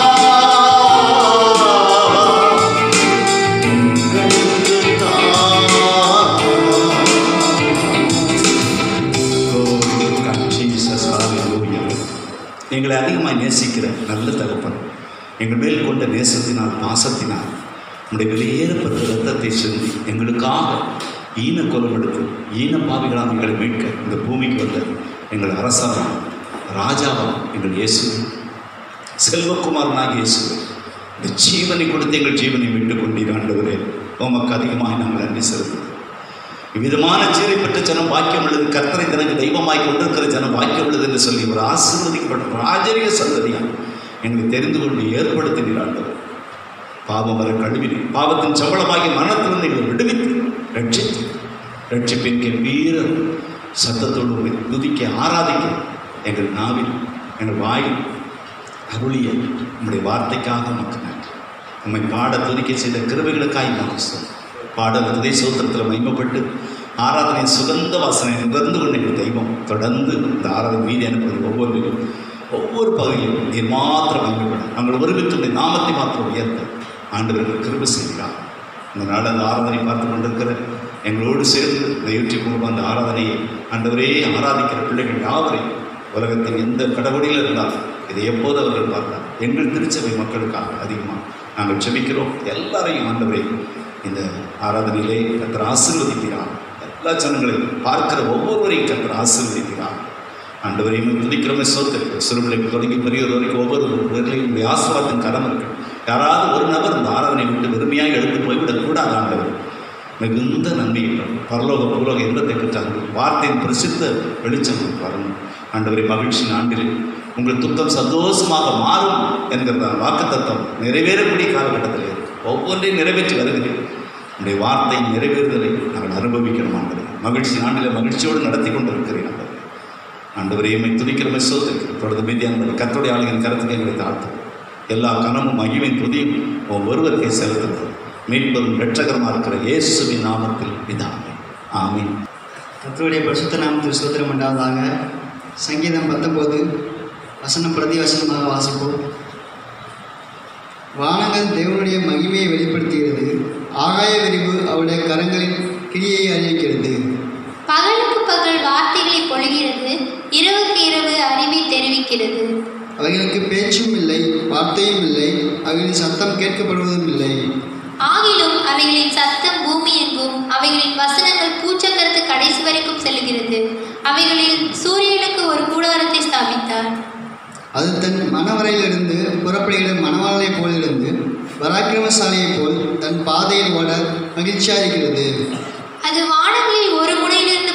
உங்களுக்கு தான். Oh, God, Jesus, hallelujah. எங்களை அதிகமாக நேசிக்கிற நல்ல தகப்பன், எங்கள் மேல் கொண்ட நேசத்தினால் பாசத்தினால் உடைய வெளியேறப்பட்ட ரத்தத்தை சிந்தி எங்களுக்காக ஈன கொலம் எடுத்து ஈன பாவிகளாக எங்களை மீட்க இந்த பூமிக்கு வந்த எங்கள் அரசராம் ராஜாவாம் எங்கள் இயேசு செல்வகுமாரனாக இயேசு இந்த ஜீவனை கொடுத்து எங்கள் ஜீவனை மீட்டுக் கொண்டீர் ஆண்டவரே. உமக்கு அதிகமாக நாங்கள் நன்றி செலுத்துகிறோம். இவ்விதமான சீரை பெற்ற ஜனம் பாக்கியம் உள்ளது, கர்த்தரை தனக்கு தெய்வமாய் கொண்டிருக்கிற ஜனம் பாக்கியம் உள்ளது என்று சொல்லி ஒரு ஆசீர்வதிக்கப்பட்ட ராஜரிய சந்ததியாக எங்களை தெரிந்து கொண்டு ஏற்படுத்தினீர் ஆண்டவர். பாவம் வர கழுவினீர், பாவத்தின் சம்பளமாகி மரணத்திலிருந்து எங்களை விடுவித்து ரட்சித்து ரட்சிப்பின் கம்பீர சத்தத்தோடு உங்களை துதிக்க ஆராதிக்க எங்கள் நாவில் எங்கள் வாயில் அருளிய உங்களுடைய வார்த்தைக்காக நமக்கு நன்றி. நம்மை பாட துதிக்க செய்த கிருபைகளுக்காக நமக்கு பாடல் துதை சோத்திரத்தில் மகிமைப்பட்டு ஆராதனை சுகந்த வாசனை நுகர்ந்து கொண்ட எங்கள் தெய்வம் தொடர்ந்து இந்த ஆராதனை மீதி அனுப்புவது ஒவ்வொரு ஒவ்வொரு பகுதியும் நீர் மாத்திரம் மகிமைப்படும். நாங்கள் ஒருமித்துடைய நாமத்தை மாத்திரம் உயர்த்த ஆண்டவர்கள் கிருபை செய்கிறார். இந்த நாள் அந்த ஆராதனை பார்த்து கொண்டிருக்கிற எங்களோடு சேர்ந்து இந்த யூடியூப் மூலமாக அந்த ஆராதனையை ஆண்டவரே ஆராதிக்கிற பிள்ளைகள் யாவரையும் உலகத்தின் எந்த கடவுளில் இருந்தாலும் இதை எப்போது அவர்கள் பார்த்தார் எங்கள் திருச்சபை மக்களுக்காக அதிகமாக நாங்கள் செபிக்கிறோம். எல்லாரையும் ஆண்டவரே இந்த ஆராதனையிலே கர்த்தர் ஆசீர்வதிக்கிறார். எல்லா ஜனங்களையும் பார்க்கிற ஒவ்வொருவரையும் கர்த்தர் ஆசீர்வதிக்கிறார். ஆண்டவரையும் துதிக்கிறோமே சோத்திருக்கிற சிறுபிள்ளைக்கு தொடங்கி பெரியவர் வரைக்கும் ஒவ்வொரு பேர்களையும் ஆசீர்வாதத்தின் கரம் இருக்கு. யாராவது ஒரு நபர் இந்த ஆராதனை விட்டு வெறுமையாக எழுந்து போய்விடக்கூடாது. ஆண்டவர் மிகுந்த நன்மைகள் பரலோக பூலோக இன்பத்தை பெற்றாங்க. வார்த்தையின் பிரசித்த வெளிச்சம் வரணும். ஆண்டவரை மகிழ்ச்சியின் ஆண்டில் உங்கள் துக்கம் சந்தோஷமாக மாறும் என்கிற வாக்கு தத்துவம் நிறைவேறக்கூடிய காலகட்டத்தில் இருக்கு. ஒவ்வொன்றையும் நிறைவேற்றி வருகிறேன். உங்களுடைய வார்த்தை நிறைவேறுதலை நாங்கள் அனுபவிக்கணும். ஆண்டவரை மகிழ்ச்சியின் ஆண்டில் மகிழ்ச்சியோடு நடத்தி கொண்டு இருக்கிறேன். ஆண்டவர் ஆண்டவரையுமே துதிக்கிறமை சோதரிக்கிறோம். தொடர்ந்து மீதியான கர்த்தருடைய ஆளுகளின் கருத்துக்கு எங்களை தாழ்த்தும். எல்லா கனமும் மகிமையின் துதியும் ஒவ்வொருவருக்கே செலுத்துகிறோம். மீட்பெரும் வெற்றகரமாக இருக்கிற இயேசுவின் நாமத்தில் பிதாவே, ஆமென். கர்த்தருடைய பரிசுத்த நாமத்தில் ஸ்தோத்திரம் உண்டாவதாக. சங்கீதம் பத்தொன்பது வசனம் பிரதி வசனமாக வாசிப்போம். வானங்கள் தேவனுடைய மகிமையை வெளிப்படுத்துகிறது, ஆகாய விரிவு அவருடைய கரங்களின் கிரியை அறிவிக்கிறது. பகலுக்கு பகல் வார்த்தைகளை பொழிகிறது, இரவுக்கு இரவு அறிவை தெரிவிக்கிறது. அவைகளுக்கு பேச்சும் இல்லை, வார்த்தையும் இல்லை, அவைகளின் சத்தம் கேட்கப்படுவதும் இல்லை. ஆகிலும் அவைகளின் சத்தம் பூமி எங்கும், அவைகளின் வசனங்கள் பூச்சக்கரத்து கடைசி வரைக்கும் செல்லுகிறது. அவைகளில் சூரியனுக்கு ஒரு கூடாரத்தை ஸ்தாபித்தார். அது தன் மணவரையிலிருந்து புறப்படுகிற மணவாளனைப் போலிருந்து பராக்கிரமசாலியைப் போல் தன் பாதையில் ஓட மகிழ்ச்சியாக இருக்கிறது. அது வானங்களில் ஒரு முனையிலிருந்து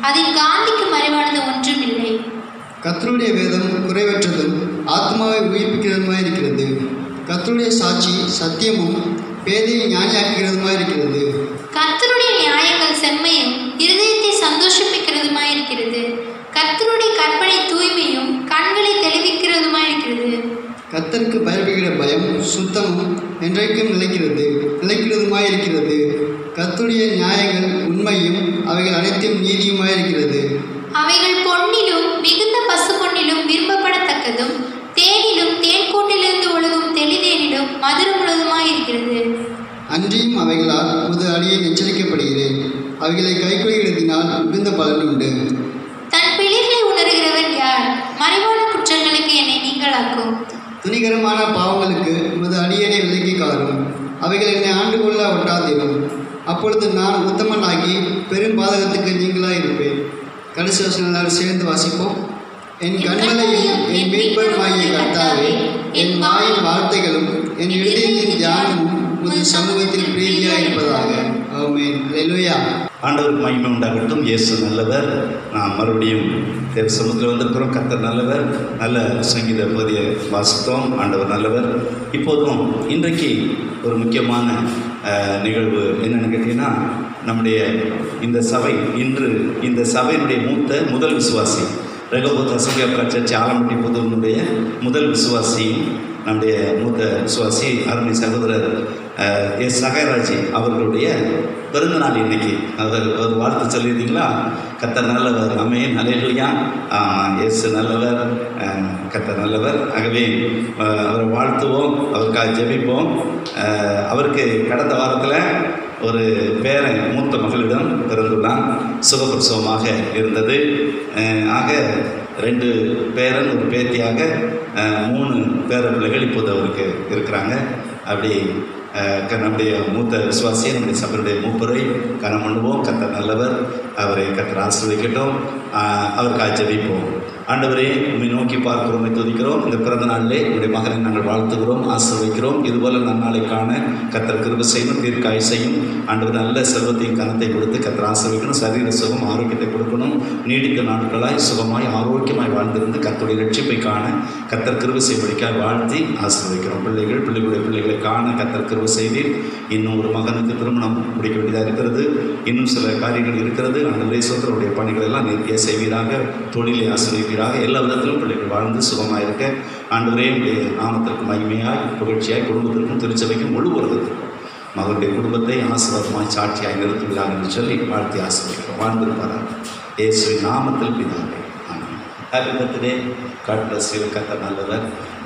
அதன் காந்திக்கு மறைவானது ஒன்றும் இல்லை. கர்த்தருடைய வேதம் குறைவற்றதும் ஆத்மாவை உயிர்ப்பிக்கிறதுமாய் இருக்கிறது. கர்த்தருடைய சாட்சி சத்தியமும் பேதையை ஞானியாக்குகிறதுமாய் இருக்கிறது. கர்த்தருடைய நியாயங்கள் செம்மையும் இருதயத்தை சந்தோஷமிக்கிறதுமாய் இருக்கிறது. கர்த்தருடைய கற்பனை தூய்மையும் கண்களை தெளிவிக்கிறதுமாய் இருக்கிறது. கர்த்தருக்கு பயப்படுகிற பயம் சுத்தமும் என்றைக்கும் நிலைக்கிறது நிலைக்கிறதுமாய் இருக்கிறது. கர்த்தருடைய நியாயங்கள் உண்மையும் அவைகள் அனைத்தும் நீதியுமாய் இருக்கிறது. அவைகள் பொன்னிலும் மிகுந்த பசு பொன்னிலும் விரும்பப்படத்தக்கதும் தேனிலும் தேன்கூட்டிலிருந்து ஒழுகும் தெளிதேனிலும் மதுரமுள்ளதுமாய் இருக்கிறது. அன்றியும் அவைகளால் புது அடியை எச்சரிக்கப்படுகிறேன். அவைகளை கைக்கொள்கிறதினால் மிகுந்த பலன் உண்டு. தன் பிள்ளைகளை உணர்கிறவன் யார்? மறைவான குற்றங்களுக்கு என்னை நீங்களாக்கும். துணிகரமான பாவங்களுக்கு உமது அடியனை விலக்கி காரும். அவைகள் என்னை ஆண்டு கொள்ள ஒட்டாதிரும். அப்பொழுது நான் உத்தமனாகி பெரும் பாதகத்துக்கு நீங்களாக இருப்பேன். கடைசி வசனங்கள் சேர்ந்து வாசிப்போம். என் கண்மலையும் என் மீட்பருமாகிய கர்த்தாவே, என் வாயின் வார்த்தைகளும் என் இதயத்தின் தியானமும் உமது சமூகத்தில் பிரீதியாக இருப்பதாக. ஆமென். அல்லேலூயா. ஆண்டவருக்கு மகிமை உண்டாகட்டும். இயேசு நல்லவர். நாம் மறுபடியும் தேவ சமூகத்தில் வந்திருக்கிறோம். கர்த்தர் நல்லவர். நல்ல சங்கீத பகுதியை வாசித்தோம். ஆண்டவர் நல்லவர். இப்போதும் இன்றைக்கு ஒரு முக்கியமான நிகழ்வு என்னென்னு கேட்டீங்கன்னா, நம்முடைய இந்த சபை இன்று இந்த சபையினுடைய மூத்த முதல் விசுவாசி Rehoboth assembly of God church Alampatti புதூரினுடைய முதல் விசுவாசி, நம்முடைய மூத்த விசுவாசி அருமை சகோதரர் எஸ் சகராஜி அவர்களுடைய பிறந்த நாள் இன்னைக்கு. அவர் ஒரு வாழ்த்து சொல்லியிருந்தீங்களா? கர்த்தர் நல்லவர். ஆமென். அல்லேலூயா. எஸ் நல்லவர், கர்த்தர் நல்லவர். ஆகவே அவரை வாழ்த்துவோம், அவருக்காக ஜெபிப்போம். அவருக்கு கடந்த வாரத்தில் ஒரு பேரன் மூத்த மகளிடம் பிறந்துள்ளான். சுகப்பிரசவமாக இருந்தது. ஆக ரெண்டு பேரன் ஒரு பேத்தியாக மூணு பேர பிள்ளைகள் இப்போது அவருக்கு இருக்கிறாங்க. அப்படி நம்முடைய மூத்த விசுவாசியை நம்முடைய சபையுடைய மூப்பரை கனம் பண்ணுவோம். கர்த்தர் நல்லவர். அவரை கர்த்தர் ஆசீர்வதிக்கட்டும். அவருக்காக ஜெபிப்போம். ஆண்டவரே, உண்மை நோக்கி பார்க்கிறோம், துதிக்கிறோம். இந்த பிறந்த நாளிலே உங்களுடைய மகனை நாங்கள் வாழ்த்துகிறோம், ஆசீர்வதிக்கிறோம். இதுபோல நன்னாளை காண கர்த்தர் கிருபை செய்யணும், தீர்க்காய் செய்யும். ஆண்டவர் நல்ல செல்வத்தையும் கனத்தை கொடுத்து கர்த்தர் ஆசீர்வதிக்கணும். சரீர சுகம் ஆரோக்கியத்தை கொடுக்கணும். நீடித்த நாட்களாய் சுகமாய் ஆரோக்கியமாய் வாழ்ந்திருந்து கர்த்தருடைய ரட்சிப்பை காண கர்த்தர் கிருபை செய்வதற்காக வாழ்த்தி ஆசீர்வதிக்கிறோம். பிள்ளைகள் பிள்ளைகளுடைய பிள்ளைகளை காண கர்த்தர் கிருபை செய்தீர். இன்னும் ஒரு மகனுக்கு திருமணம் முடிக்க வேண்டியதாக இருக்கிறது. இன்னும் சில காரியங்கள் இருக்கிறது. ஆண்டவரே சோதரருடைய பணிகள் எல்லாம் நேர்த்தியாக செய்வீராக. தொழிலை ஆசீர்வதிப்பீராக. எல்லா விதத்திலும் பிள்ளைகள் வாழ்ந்து சுகமாக இருக்க ஆண்டவரே உடைய நாமத்திற்கு மகிமையாய் புகழ்ச்சியாய் குடும்பத்திற்கும் திருச்சபைக்கும் முழு உலகத்திற்கும் மகளுடைய குடும்பத்தை ஆசீர்வாதமாய் சாட்சியாய் நிறுத்துகிறார் என்று சொல்லி வாழ்த்தி ஆசீர்வதிக்கிறோம். வாழ்ந்திருப்பார்கள் இயேசுவின் நாமத்தில் பிதாவே. Amen. Happy birthday. God bless you. கர்த்தர் நல்லவர்.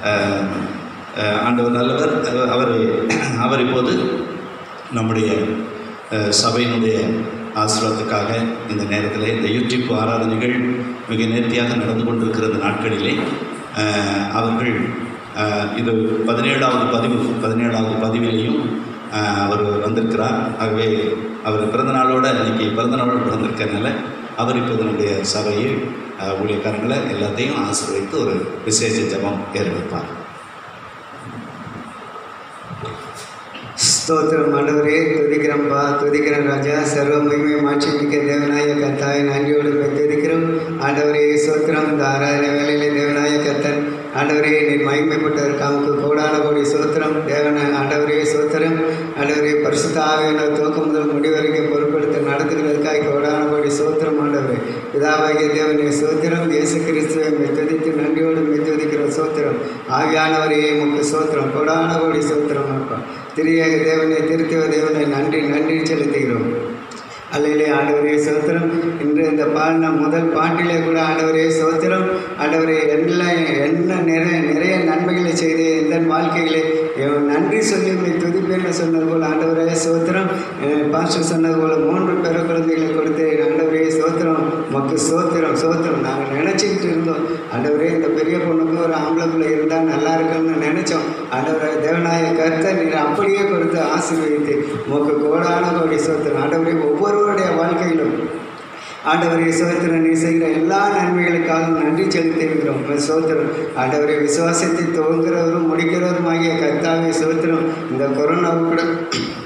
ஆண்டவர் நல்லவர். அவர் அவர் இப்போது நம்முடைய சபையினுடைய ஆசீர்வாதத்துக்காக இந்த நேரத்தில் இந்த யூடியூப் ஆராதனைகள் மிக நேர்த்தியாக நடந்து கொண்டிருக்கிற இந்த நாட்களிலே அவர்கள் இது பதினேழாவது பதிவு பதினேழாவது பதிவிலையும் அவர் வந்திருக்கிறார். ஆகவே அவர் பிறந்தநாளோடு இன்றைக்கி பிறந்தநாளோடு வந்திருக்கிறதுனால அவர் இப்போது நம்முடைய சபையில் ஊழியக்காரங்களை எல்லாத்தையும் ஆசீர்வதித்து ஒரு விசேஷ ஜெபம் ஏற்படுத்தார். ஸ்தோத்திரம் ஆண்டவரே, துதிக்கிறோம்பா, துதிக்கிறோம் ராஜா. சர்வ மகிமை மாட்சி மிக்க தேவனாய கர்த்தாவை நன்றியோடு துதிக்கிறோம் ஆண்டவரே. சோத்திரம். இந்த ஆராதனை வேலையிலே தேவனாய கர்த்தன் ஆண்டவரே நீர் மகிமைப்பட்டதற்காக கோடான கோடி சோத்திரம் தேவன ஆண்டவரே. சோத்திரம் ஆண்டவரே. பரிசுத்த ஆவியான துவக்கம் முதல் முடிவரைக்கும் பொறுப்படுத்த நடத்துகிறதுக்காக கோடான கோடி சோத்திரம் ஆண்டவரே. பிதாவாகிய தேவனே சோத்திரம். இயேசு கிறிஸ்துவை மெத்துதித்து நன்றியோடு மெத்துதிக்கிற சோத்திரம். ஆவியானவரே உமக்கு சோத்திரம். கோடான கோடி சோத்திரம் அப்பா. திரியாக தேவனை திருத்திய தேவனை நன்றி நன்றி செலுத்துகிறோம். அல்லையிலே ஆண்டவரே சோத்திரம். இன்று இந்த பாடின முதல் பாட்டிலே கூட ஆண்டவரே சோத்திரம். ஆண்டவரே எல்லாம் என்ன நிறைய நிறைய நன்மைகளை செய்து எந்த வாழ்க்கைகளை நன்றி சொல்லி உங்களை துதிப்பேன்னு சொன்னது போல் ஆண்டவரே சோத்திரம். பாஸ்டர் சொன்னது போல் மூன்று பேர குழந்தைகளை கொடுத்து ஆண்டவரே சோத்திரம் மக்கு சோத்திரம் சோத்திரம். நாங்கள் நினச்சிக்கிட்டு இருந்தோம் ஆண்டவரே இந்த பெரிய பொண்ணுக்கு ஒரு ஆம்பளை பிள்ளை இருந்தால் நல்லா இருக்குன்னு நினச்சோம். ஆண்டவரே தேவனாய கர்த்தர் நீர் அப்படியே கொடுத்து ஆசீர்வதித்து உமக்கு கோடான கோடி சோத்திரம். ஆண்டவரே ஒவ்வொருவருடைய வாழ்க்கையிலும் ஆண்டவரை சோத்திரம் நீ செய்கிற எல்லா நன்மைகளுக்காகவும் நன்றி செலுத்திருக்கிறோம் சோத்திரம். ஆண்டவரை விசுவாசத்தை துவங்குறவரும் முடிக்கிறவருமாகிய கர்த்தாவை சோத்திரம். இந்த கொரோனாவை கூட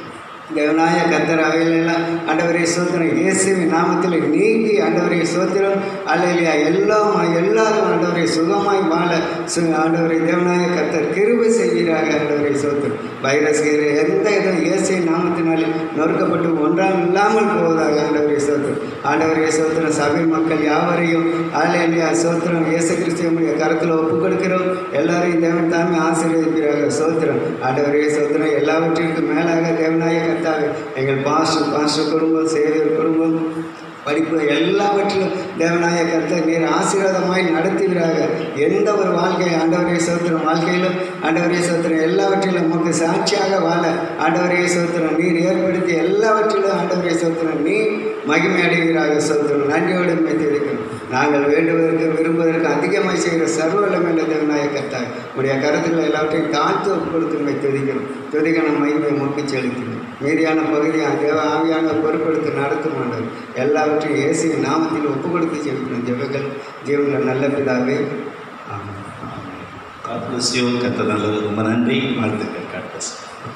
தேவனாய கத்தர் அவைகளெல்லாம் ஆண்டவரே சோத்திரம் இயேசுவின் நாமத்தில் நீக்கி ஆண்டவரே சோத்திரம் அல்லையா எல்லாம் எல்லாரும் ஆண்டவரை சுகமாய் வாழ சு ஆண்டவரை தேவனாய கத்தர் கிருபை செய்கிறாங்க. ஆண்டவரை சோத்திரம் வைரஸ் எந்த இதுவும் இயேசுவின் நாமத்தினாலே நொறுக்கப்பட்டு ஒன்றாம் இல்லாமல் போவதாக ஆண்டவரை சோத்திரம். ஆண்டவரே சோத்திரம் சபை மக்கள் யாவரையும் அல்லையா சோத்திரம் இயேசு கிறிஸ்துவனுடைய கருத்தில் ஒப்பு கொடுக்கிறோம். எல்லாரையும் தேவன் தாமே ஆசீர்வதிக்கிறாங்க. சோத்திரம் ஆண்டவரே சோத்திரம் எல்லாவற்றிற்கும் மேலாக தேவனாய கத்தாவே எங்கள் பாஸ்டர் பாஸ்டர் குடும்பம் சேவையர் குடும்பம் படிப்பு எல்லாவற்றிலும் தேவனாய கர்த்தர் நீர் ஆசீர்வாதமாய் நடத்துகிறாங்க. எந்த ஒரு வாழ்க்கை ஆண்டவரே சோத்திரம் வாழ்க்கையிலும் ஆண்டவரே சோத்திரம் எல்லாவற்றிலும் நமக்கு சாட்சியாக வாழ ஆண்டவரே சோத்திரம் நீர் ஏற்படுத்தி எல்லாவற்றிலும் ஆண்டவரே சோத்திரம் நீர் மகிமை அடைகிறாக. சோத்திரம் நன்றியோடு மெத்திருக்கிறோம். நாங்கள் வேண்டுவதற்கு விரும்புவதற்கு அதிகமாக செய்கிற சர்வலமையுள்ள தேவனாய கர்த்தாவே உடைய கருத்துக்களை எல்லாவற்றையும் தாழ்த்து கொடுத்து மெத்திருக்கிறோம். துதிக்கணும் மகிமை மொக்கி செலுத்தினோம். மீதியான பகுதியாக தேவ ஆவியான பொறுப்படுத்தி நடத்தும் ஆண்டவர் எல்லாவற்றையும் இயேசுவின் நாமத்தில் ஒப்பு கொடுத்து செலுத்தினோம். ஜெபங்கள் ஜீவனில் நல்ல பிதாவே ஆமாம். காட்பிளஸ்யோ கத்த நல்லது. ரொம்ப நன்றி, வாழ்த்துக்கள். காட்பிளஸ்.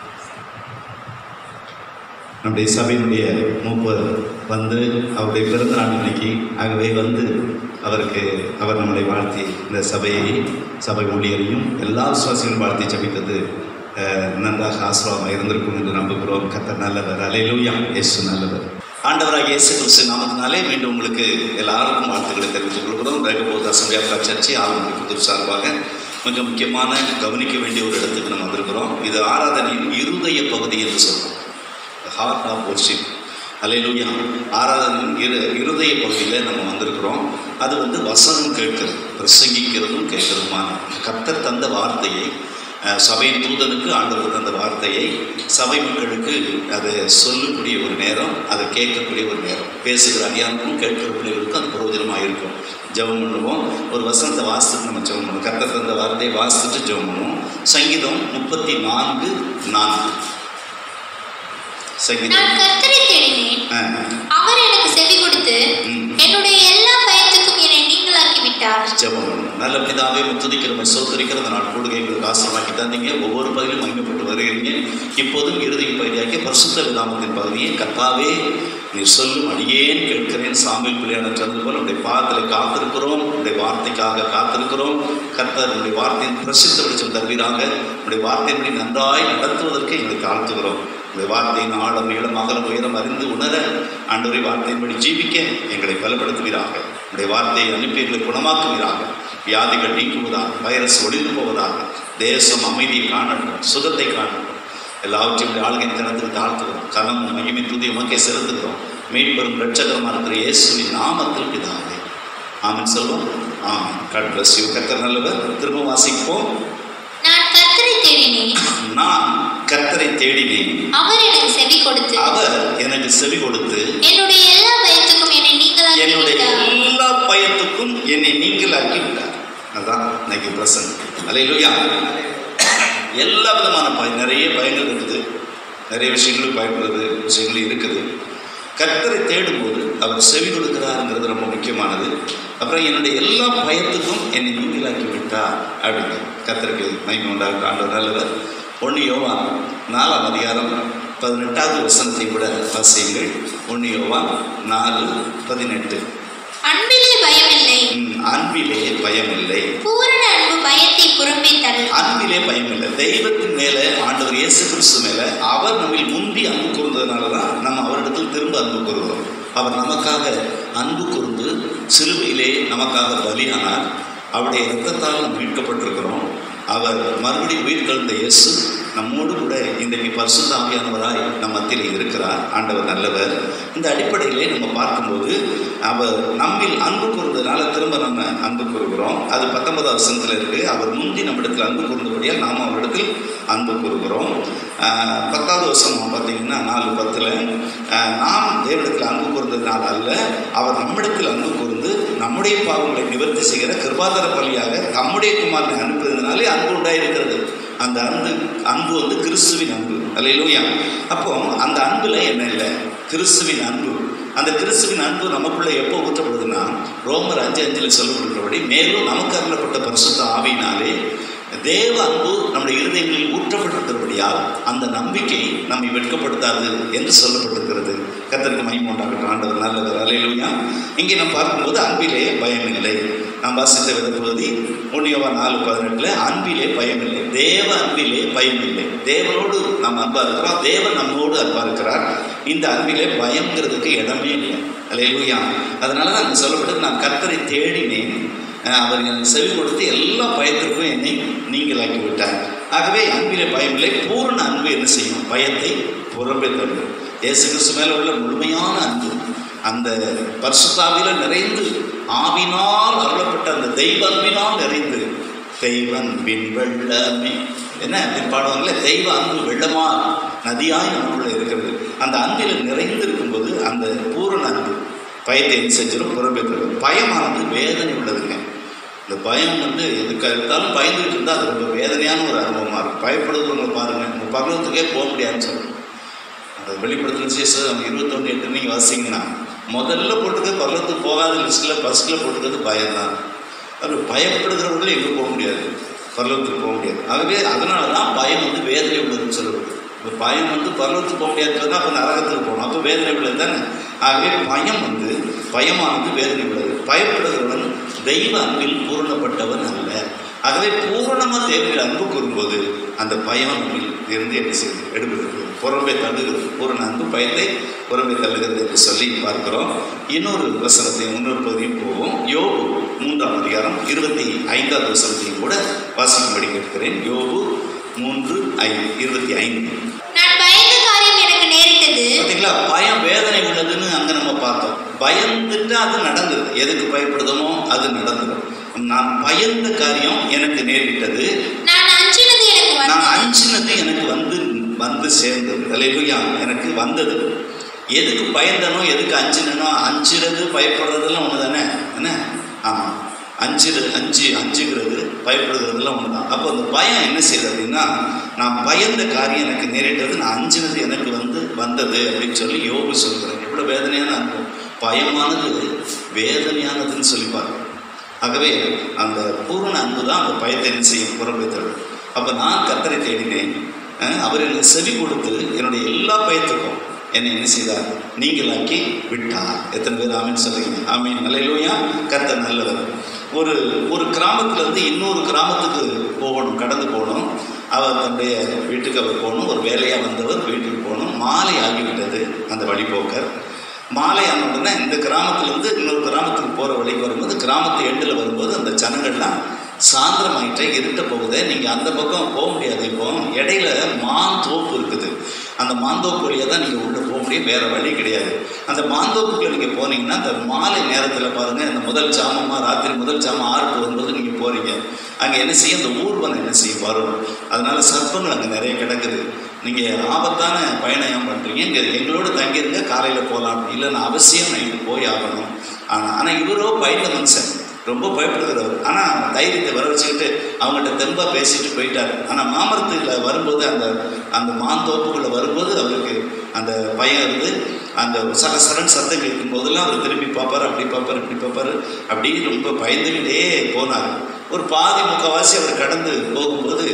நம்முடைய சபையினுடைய மூப்பர் வந்து அவருடைய பிறந்த நாள் இன்னைக்கு, ஆகவே வந்து அவருக்கு அவர் நம்மளை வாழ்த்தி இந்த சபையை சபை ஊழியரையும் எல்லா விசுவாசிகளும் வாழ்த்தி ஜபித்தது நன்றாக ஆசீர்வாதமாக இருந்திருக்கும் என்று நம்புகிறோம். கர்த்தர் நல்லவர். அல்லேலூயா. இயேசு நல்லவர். ஆண்டவராக இயேசு கிறிஸ்து நாமத்தினாலே மீண்டும் உங்களுக்கு எல்லாருக்கும் வாழ்த்துக்களை தெரிவித்துக் கொள்கிறோம். Rehoboth assembly of God church Alangudi Puthur சார்பாக மிக முக்கியமான கவனிக்க வேண்டிய ஒரு இடத்துக்கு நம்ம வந்திருக்கிறோம். இது ஆராதனையின் இருதய பகுதி என்று சொல்கிறோம். Heart of worship. அல்லேலூயா. ஆராதனையின் இரு இருதய பகுதியில் நம்ம வந்திருக்கிறோம். அது வந்து வசனம் கேட்கிறது, பிரசங்கிக்கிறதும் கேட்கிறதுமான கர்த்தர் தந்த வார்த்தையை சபையின் தூதனுக்கு ஆண்டவர் தந்த வார்த்தையை சபை மக்களுக்கு அதை சொல்லக்கூடிய ஒரு நேரம், அதை கேட்கக்கூடிய ஒரு நேரம். பேசுகிற அடியானுக்கும் கேட்கிற பிள்ளைகளுக்கும் அது பிரயோஜனமாக இருக்கும். ஜெபம் பண்ணுவோம். ஒரு வசனத்தை வாசித்துட்டு நம்ம ஜெபம் பண்ணுவோம். கர்த்தர் தந்த வார்த்தையை வாசித்துட்டு ஜெபம் பண்ணுவோம். சங்கீதம் முப்பத்தி நான்கு நான்கு. நான் கர்த்தரை தேடினேன், அவர் எனக்கு செவி கொடுத்து என்னுடைய எல்லா பயத்துக்கும் என்னை நீங்களாக்கி விட்டார். ஜெபம் பண்ணுவோம். நல்ல பிதாவே முத்துதிக்கிறமை சோதரிக்கிற அந்த நாள் கூடுகை எங்களுக்கு ஆசீர்வாதமாக்கி தந்தீங்க. ஒவ்வொரு பகுதியிலும் மகிமைப்பட்டு வருகிறீங்க. இப்போதும் இறுதி பகுதியாக்கி பரிசுத்த வேதாகமத்தின் பகுதியை கர்த்தாவே நீர் சொல்லும் அடியேன் கேட்கிறேன். சாமியல் பிள்ளையான சொன்னது போல் உடைய பாதத்தில் காத்திருக்கிறோம். உடைய வார்த்தைக்காக காத்திருக்கிறோம். கர்த்தர் உடைய வார்த்தையின் பிரசித்த வெளிச்சம் தருவீராக. உடைய வார்த்தையின்படி நன்றாய் நடத்துவதற்கு எங்களை தாழ்த்துகிறோம். உடைய வார்த்தையின் ஆழம் நீளம் அகலம் உயரம் அறிந்து உணர ஆண்டவரை வார்த்தையின்படி ஜீவிக்க எங்களை பலப்படுத்துவீராக. உடைய வார்த்தையை அனுப்பி எங்களை குணமாக்குவீராக. வியாதிகள் நீக்குவதாக, வைரஸ் ஒளிந்து போவதாக, தேசம் அமைதியை காணட்டும், சுகத்தை காணட்டும். எல்லாவற்றையும் ஆளுகையின் தினத்தில் தாழ்த்துகிறோம். கனமும் மகிமை துதி உமக்கே செலுத்துகிறோம். மீட்பெரும் இரட்சகரமாக இருக்கிற இயேசுவின் நாமத்தில் பிதாவே ஆமென் சொல்வோம். ஆமென். God bless you. கர்த்தர் நல்லவர். திரும்ப வாசிப்போம். நான் கர்த்தரை தேடினேன், நான் கர்த்தரை தேடினேன், அவர் எனக்கு செவி கொடுத்து அவர் எனக்கு செவி கொடுத்து என்னுடைய எல்லா பயத்துக்கும் என்னை நீங்களாக்கி என்னுடைய விட்டார். எல்லா பயத்துக்கும் என்னை நீங்களாக்கி விட்டார். அதான் இன்னைக்கு பிரசன்ட். அல்லேலூயா. எல்லா விதமான பயம், நிறைய பயங்கள் இருக்குது, நிறைய விஷயங்களுக்கு பயப்படுறது விஷயங்கள் இருக்குது. கர்த்தரை தேடும்போது அவர் செவி கொடுக்கிறாருங்கிறது ரொம்ப முக்கியமானது. அப்புறம் என்னுடைய எல்லா பயத்துக்கும் என்னை நீங்களாக்கி விட்டார் அப்படின்னு கர்த்தருக்கு மகிமை உண்டாக ஆண்டவர் நல்லவர். ஒன்று யோவான் நாலாம் அதிகாரம் பதினெட்டாவது வசனத்தை கூட வாசியுங்கள். ஒன்று யோவான் நாலு பதினெட்டு. அன்பிலே பயமில்லை, அன்பிலே பயமில்லை, பூரண அன்பு பயத்தை புறம்பே தள்ளும். அன்பிலே பயமில்லை. தெய்வத்தின் மேல ஆண்டவர் இயேசு கிறிஸ்து மேல அவர் நம்மில் முந்தி அன்பு கூர்ந்ததுனால தான் நம்ம அவரிடத்தில் திரும்ப அன்பு கூறுகிறோம். அவர் நமக்காக அன்பு கூர்ந்து சிலுவையிலே நமக்காக பலியானார். அவருடைய இரத்தத்தால் நாம் மீட்கப்பட்டிருக்கிறோம். அவர் மறுபடியும் உயிர் கலந்த இயேசு நம்மோடு கூட இன்றைக்கு பரிசுத்த ஆவியானவராய் நம் மத்தியில் இருக்கிறார். ஆண்டவர் நல்லவர். இந்த அடிப்படையிலே நம்ம பார்க்கும்போது அவர் நம்மில் அன்பு கூர்ந்ததுனால திரும்ப நம்ம அன்பு கூறுகிறோம். அது பத்தொன்பதாவது வசனத்தில் இருக்கு. அவர் முந்தி நம்மிடத்தில் அன்பு கூர்ந்தபடியால் நாம் அவரிடத்தில் அன்பு கூறுகிறோம். பத்தாவது வசனம் பார்த்தீங்கன்னா நாலு பத்தில் நாம் தேவனிடத்தில் அன்பு கூர்ந்ததுனால அல்ல, அவர் நம்மிடத்தில் அன்பு கூர்ந்து நம்முடைய பாவங்களை நிவர்த்தி செய்கிற கிருபாதார பலியாக நம்முடைய குமாரனை அனுப்புவதனாலே அன்பு உண்டாயிருக்கிறது. அந்த அன்பு அன்பு வந்து கிறிஸ்துவின் அன்பு. அல்லேலூயா. அப்போ அந்த அன்புல என்ன இல்லை? கிறிஸ்துவின் அன்பு. அந்த கிறிஸ்துவின் அன்பு நமக்குள்ள எப்போ ஊற்றப்படுதுன்னா ரோமர் அஞ்சு அஞ்சில் சொல்லப்படுகிறபடி மேலும் நமக்கு அருளப்பட்ட பரிசுத்த ஆவியினாலே தேவ அன்பு நம்முடைய இருதயங்களில் ஊற்றப்பட்டிருக்கிறபடியால் அந்த நம்பிக்கை நம்மை வெட்கப்படுத்தாது என்று சொல்லப்பட்டிருக்கிறது. கர்த்தருக்கு மகிமை உண்டாகட்டும். ஆண்டவர் நல்லவர். அல்லேலூயா. இங்கே நாம் பார்க்கும்போது அன்பிலே பயம் இல்லை. நாம் வாசித்த வித பகுதி ஒன்னியோவா நாலு பதினெட்டுல அன்பிலே பயம் இல்லை. தேவ அன்பிலே பயம் இல்லை. தேவனோடு நாம் அன்பா இருக்கிறோம், தேவன் நம்மோடு அன்பா இருக்கிறார். இந்த அன்பிலே பயம்ங்கிறதுக்கு இடமே இல்லை. அல்லேலூயா. அதனால தான் அங்கே சொல்லப்பட்டது, நான் கர்த்தரை தேடினேன், அவர் எனக்கு செவி கொடுத்து எல்லா பயத்திற்கும் என்னை நீங்களாக்கி விட்டார். ஆகவே அன்பிலே பயம் இல்லை. பூர்ண அன்பு என்ன செய்யும்? பயத்தை புறம்பே தள்ளும். இயேசு கிறிஸ்து மேல உள்ள முழுமையான அன்பு அந்த பரிசுத்தாவில நிறைந்து ஆவினால் அருளப்பட்ட அந்த தெய்வ அன்பினால் நிறைந்து தெய்வ அன்பின் வெள்ளமே என்ன அப்படின்னு பாடுவாங்களே, தெய்வ அன்பு வெள்ளமா நதியாய் நமக்குள்ள இருக்கிறது. அந்த அன்பில் நிறைந்து இருக்கும்போது அந்த பூரண அன்பு பயத்தை என்ன செஞ்சிடும்? புறம்பே தள்ளும். பயமானது வேதனை உள்ளதுங்க. இந்த பயம் வந்து எதுக்கு எடுத்தாலும் பயந்துகிட்டு இருந்தால் அது ரொம்ப வேதனையான ஒரு அனுபவமாக இருக்கும். பயப்படுறவங்களை பாருங்கள், நம்ம பருவத்துக்கே போக முடியாதுன்னு சொல்லணும். அந்த வெளிப்படுத்தின விசேஷம் அவங்க இருபத்தொன்று எட்டு நீங்கள் வாசிங்கன்னா முதல்ல போட்டுக்கிறது பருவத்துக்கு போகாத லிஸ்ட்டில் ஃபஸ்ட்டில் போட்டுக்கிறது பயம்தான். அது பயப்படுகிறவங்களும் எங்கே போக முடியாது, பருவத்துக்கு போக முடியாது. ஆகவே அதனால தான் பயம் வந்து வேதனை உள்ளதுன்னு சொல்லுவது. இப்போ பயம் வந்து பருவத்துக்கு போக முடியாதுன்னா அப்போ நரகத்துக்கு போகணும், அப்போ வேதனை உள்ளது தானே. ஆகவே பயம் வந்து பயமானது வேதனை உள்ளது. பயப்படுகிறவன் தெய்வ அன்பில் பூரணப்பட்டவன் அல்ல. ஆகவே பூரணமாக தேவையில் அன்பு கூறும்போது அந்த பயம் அன்பில் இருந்து என்ன செய்யுது? எடுக்கிறது, புறம்பே தள்ளுகிறது. பூரண அன்பு பயத்தை புறம்பே தள்ளுகிறது என்று சொல்லி பார்க்கிறோம். இன்னொரு வசனத்தையும் இன்னொரு பகுதியும் போவோம். யோபு மூன்றாம் அதிகாரம் இருபத்தி ஐந்தாவது வசனத்தையும் கூட வாசிக்கும்படி கேட்கிறேன். யோபு மூன்று ஐந்து இருபத்தி ஐந்து. நான் பயந்த காரியம் எனக்கு நேரிட்டது. பார்த்தீங்களா, பயம் வேதனை உள்ளதுன்னு அங்க நம்ம பார்த்தோம். பயந்துட்டு அது நடந்தது. எதுக்கு பயப்படுதமோ அது நடந்தது. நான் பயந்த காரியம் எனக்கு நேரிட்டது, நான் அஞ்சினது எனக்கு வந்தது. நான் அஞ்சினது எனக்கு வந்து வந்து சேர்ந்தது. அல்லேலூயா. எனக்கு வந்தது. எதுக்கு பயந்தனோ எதுக்கு அஞ்சினோ, அஞ்சுறது பயப்படுறதெல்லாம் ஒன்று தானே என்ன? ஆமாம், அஞ்சு அஞ்சு அஞ்சுகிறது பயப்படுகிறதுலாம் ஒன்று தான். அப்போ அந்த பயம் என்ன செய்யுது அப்படின்னா, நான் பயந்த காரியம் எனக்கு நேரிட்டது, நான் அஞ்சினது எனக்கு வந்து வந்தது அப்படின்னு சொல்லி யோபு சொல்கிறேன். எவ்வளோ வேதனையான அனுபவம். பயமானது வேதனையானதுன்னு சொல்லி பாருங்க. ஆகவே அந்த பூரண அன்பு தான் அந்த பயத்தை என்ன செய்யும்? புறம்பே தள்ளும். அப்போ நான் கர்த்தரை தேடினேன், அவர் எனக்கு செவி கொடுத்து என்னுடைய எல்லா பயத்துக்கும் என்னை என்ன செய்தார்? நீங்களாக்கி விட்டார். எத்தனை பேர் ஆமீன் சொல்றீங்க? ஆமீன். அல்லேலூயா. கர்த்தர் நல்லவர். ஒரு ஒரு கிராமத்திலேருந்து இன்னொரு கிராமத்துக்கு போகணும், கடந்து போகணும். அவர் தன்னுடைய வீட்டுக்கு அவர் போகணும். ஒரு வேலையாக வந்தவர் வீட்டுக்கு போகணும். மாலை ஆகிவிட்டது. அந்த வழிபோக்கர் மாலை ஆன உடனே இந்த கிராமத்திலேருந்து இன்னொரு கிராமத்துக்கு போகிற வழிக்கு வரும்போது, கிராமத்து எண்டில் வரும்போது அந்த ஜனங்கள்லாம் சாயந்தரமாயிட்டே இருட்ட போகுது, நீங்கள் அந்த பக்கம் போக முடியாது. இப்போ இடையில மாந்தோப்பு இருக்குது. அந்த மாந்தோப்பு வழியாக தான் நீங்கள் உள்ளே போக முடியும், வேறு வழி கிடையாது. அந்த மாந்தோப்புக்குள்ள நீங்கள் போனீங்கன்னா அந்த மாலை நேரத்தில் பாருங்கள், அந்த முதல் சாமமாக ராத்திரி முதல் சாமம் ஆறுக்கு வரும்போது நீங்கள் போகிறீங்க. அங்கே என்ன செய்யும்? அந்த ஊர்வலம் என்ன செய்யும்? வரும். அதனால் சர்ப்பங்கள் அங்கே நிறைய கிடக்குது. நீங்கள் ஆபத்தான பயணம் பண்ணுறீங்க, இங்கே எங்களோட தங்கியிருங்க, காலையில் போகலாம். இல்லைன்னா அவசியம் நைட்டு போய் ஆகணும். ஆனால் ஆனால் இவரோ பயந்த மனுஷன், ரொம்ப பயப்படுகிறவர். ஆனால் தைரியத்தை வர வச்சுக்கிட்டு அவங்ககிட்ட தெம்பாக பேசிட்டு போயிட்டார். ஆனால் மாமரத்தில் வரும்போது அந்த அந்த மாந்தோப்புக்குள்ளே வரும்போது அவருக்கு அந்த பயம் இருந்து அந்த சர சரண் சத்தம் கேட்கும் போதெல்லாம் அவர் திரும்பி பார்ப்பார், அப்படி பார்ப்பார், இப்படி பார்ப்பார். அப்படி ரொம்ப பயந்துக்கிட்டே போனார். ஒரு பாதி முக்கால்வாசி அவர் கடந்து போகும்போது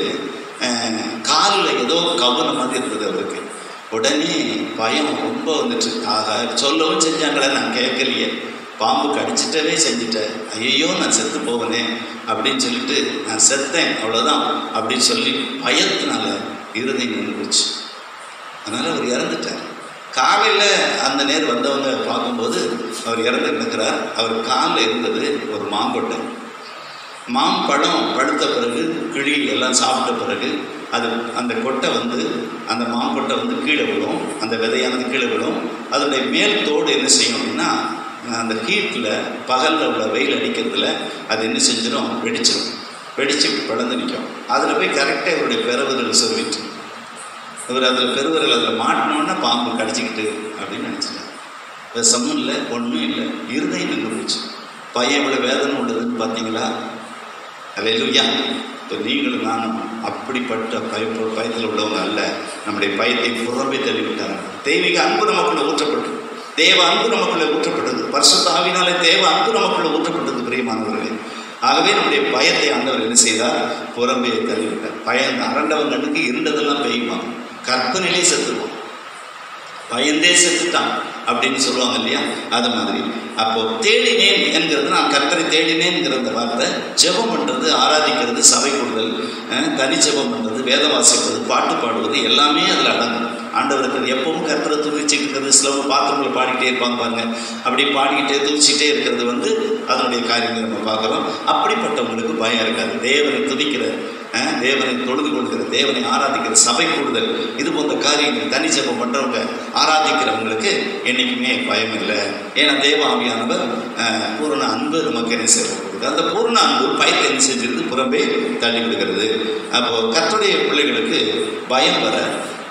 காலில் ஏதோ கவன மாதிரி இருந்தது அவருக்கு. உடனே பயம் ரொம்ப வந்துட்டு, ஆக சொல்லவும் செஞ்சாங்களே, நான் கேட்கலையே, பாம்பு கடிச்சிட்டவே செஞ்சுட்டேன், ஐயோ நான் செத்து போவனே அப்படின்னு சொல்லிட்டு நான் செத்தேன் அவ்வளோதான் அப்படின்னு சொல்லி பயத்தினால இருதயம் நின்று போச்சு. அதனால் அவர் இறந்துட்டார். காலையில் அந்த நேரம் வந்தவங்க பார்க்கும்போது அவர் இறந்து நிற்கிறார். அவர் காலில் இருந்தது ஒரு மாங்கொட்டை. மாம்பழம் பழுத்த பிறகு கிளி எல்லாம் சாப்பிட்ட பிறகு அது அந்த கொட்டை வந்து அந்த மாங்கொட்டை வந்து கீழே விழும், அந்த விதையானது கீழே விழும். அதனுடைய மேல் தோடு என்ன செய்யும் அப்படின்னா, அந்த ஹீட்டில் பகலில் உள்ள வெயில் அடிக்கிறதுல அது என்ன செஞ்சிடும்? வெடிச்சிடும். வெடிச்சு பழந்து நிற்கும். அதில் போய் கரெக்டாக இவருடைய பெருவிரல் சொல்லிட்டு இவர் அதில் பெருவிரல் அதில் மாட்டினோன்னா பாம்பு கடிச்சிக்கிட்டு அப்படின்னு நினச்சிட்டார். விஷமும் இல்லை, ஒன்றும் இல்லை, இருதயம் நின்று போச்சு. பையன் இவ்வளோ வேதனை உள்ளதுன்னு பார்த்தீங்களா? அல்லேலூயா. இப்போ நீங்களும் நானும் அப்படிப்பட்ட பய பயத்தில் உள்ளவங்க அல்ல. நம்முடைய பயத்தை புறம்பே தள்ளிவிட்டாங்க. தெய்வீக அன்பு நமக்குள்ள ஊற்றப்பட்டு, தேவ அன்பு நமக்குள்ள ஊற்றப்பட்டது. பரிசுத்த ஆவியினாலே தேவ அன்பு நமக்குள்ள ஊற்றப்பட்டது. பிரியமானவர்களே, ஆகவே நம்முடைய பயத்தை ஆண்டவர் என்ன செய்தார்? புறம்பே தள்ளிவிட்டார். பயந்த அரண்டவன் கண்ணுக்கு இருண்டதெல்லாம் பெய்யுமா, கற்பனையிலே செத்துருவான், பயந்தே செத்துட்டான் அப்படின்னு சொல்லுவாங்க இல்லையா, அது மாதிரி. அப்போ தேடினேன் என்கிறது, நான் கர்த்தரை தேடினேன்ங்கிற அந்த வார்த்தை, ஜெபம் பண்ணுறது, ஆராதிக்கிறது, சபை கூடுதல், தனி ஜெபம் பண்ணுறது, வேத வாசிப்பது, பாட்டு பாடுவது எல்லாமே அதில் அடங்கும். ஆண்டவருக்கு எப்பவும் கர்த்தரை துதிச்சுட்டு இருக்கிறது, சிலவங்க பாத்திரங்களை பாடிக்கிட்டே இருப்பாங்க பாருங்க, அப்படி பாடிக்கிட்டே துதிச்சுட்டே இருக்கிறது வந்து அதனுடைய காரியங்களை நம்ம பார்க்குறோம். அப்படிப்பட்டவங்களுக்கு பயம் இருக்காது. தேவனை துதிக்கிற, தேவனை தொழுது கொடுக்கிற, தேவனை ஆராதிக்கிற சபை கூடுதல், இது போன்ற காரியங்கள் தனி ஜெபம் பண்ணுறவங்க, ஆராதிக்கிறவங்களுக்கு என்றைக்குமே பயம் இல்லை. ஏன்னா தேவ ஆவியானவர் பூரண அன்பு நமக்கு என்ன செய்யறது, அந்த பூரண அன்பு பயத்தை என்ன செஞ்சிருது, புறம்பே தள்ளி விடுகிறது. அப்போ கர்த்தருடைய பிள்ளைகளுக்கு பயம் வர,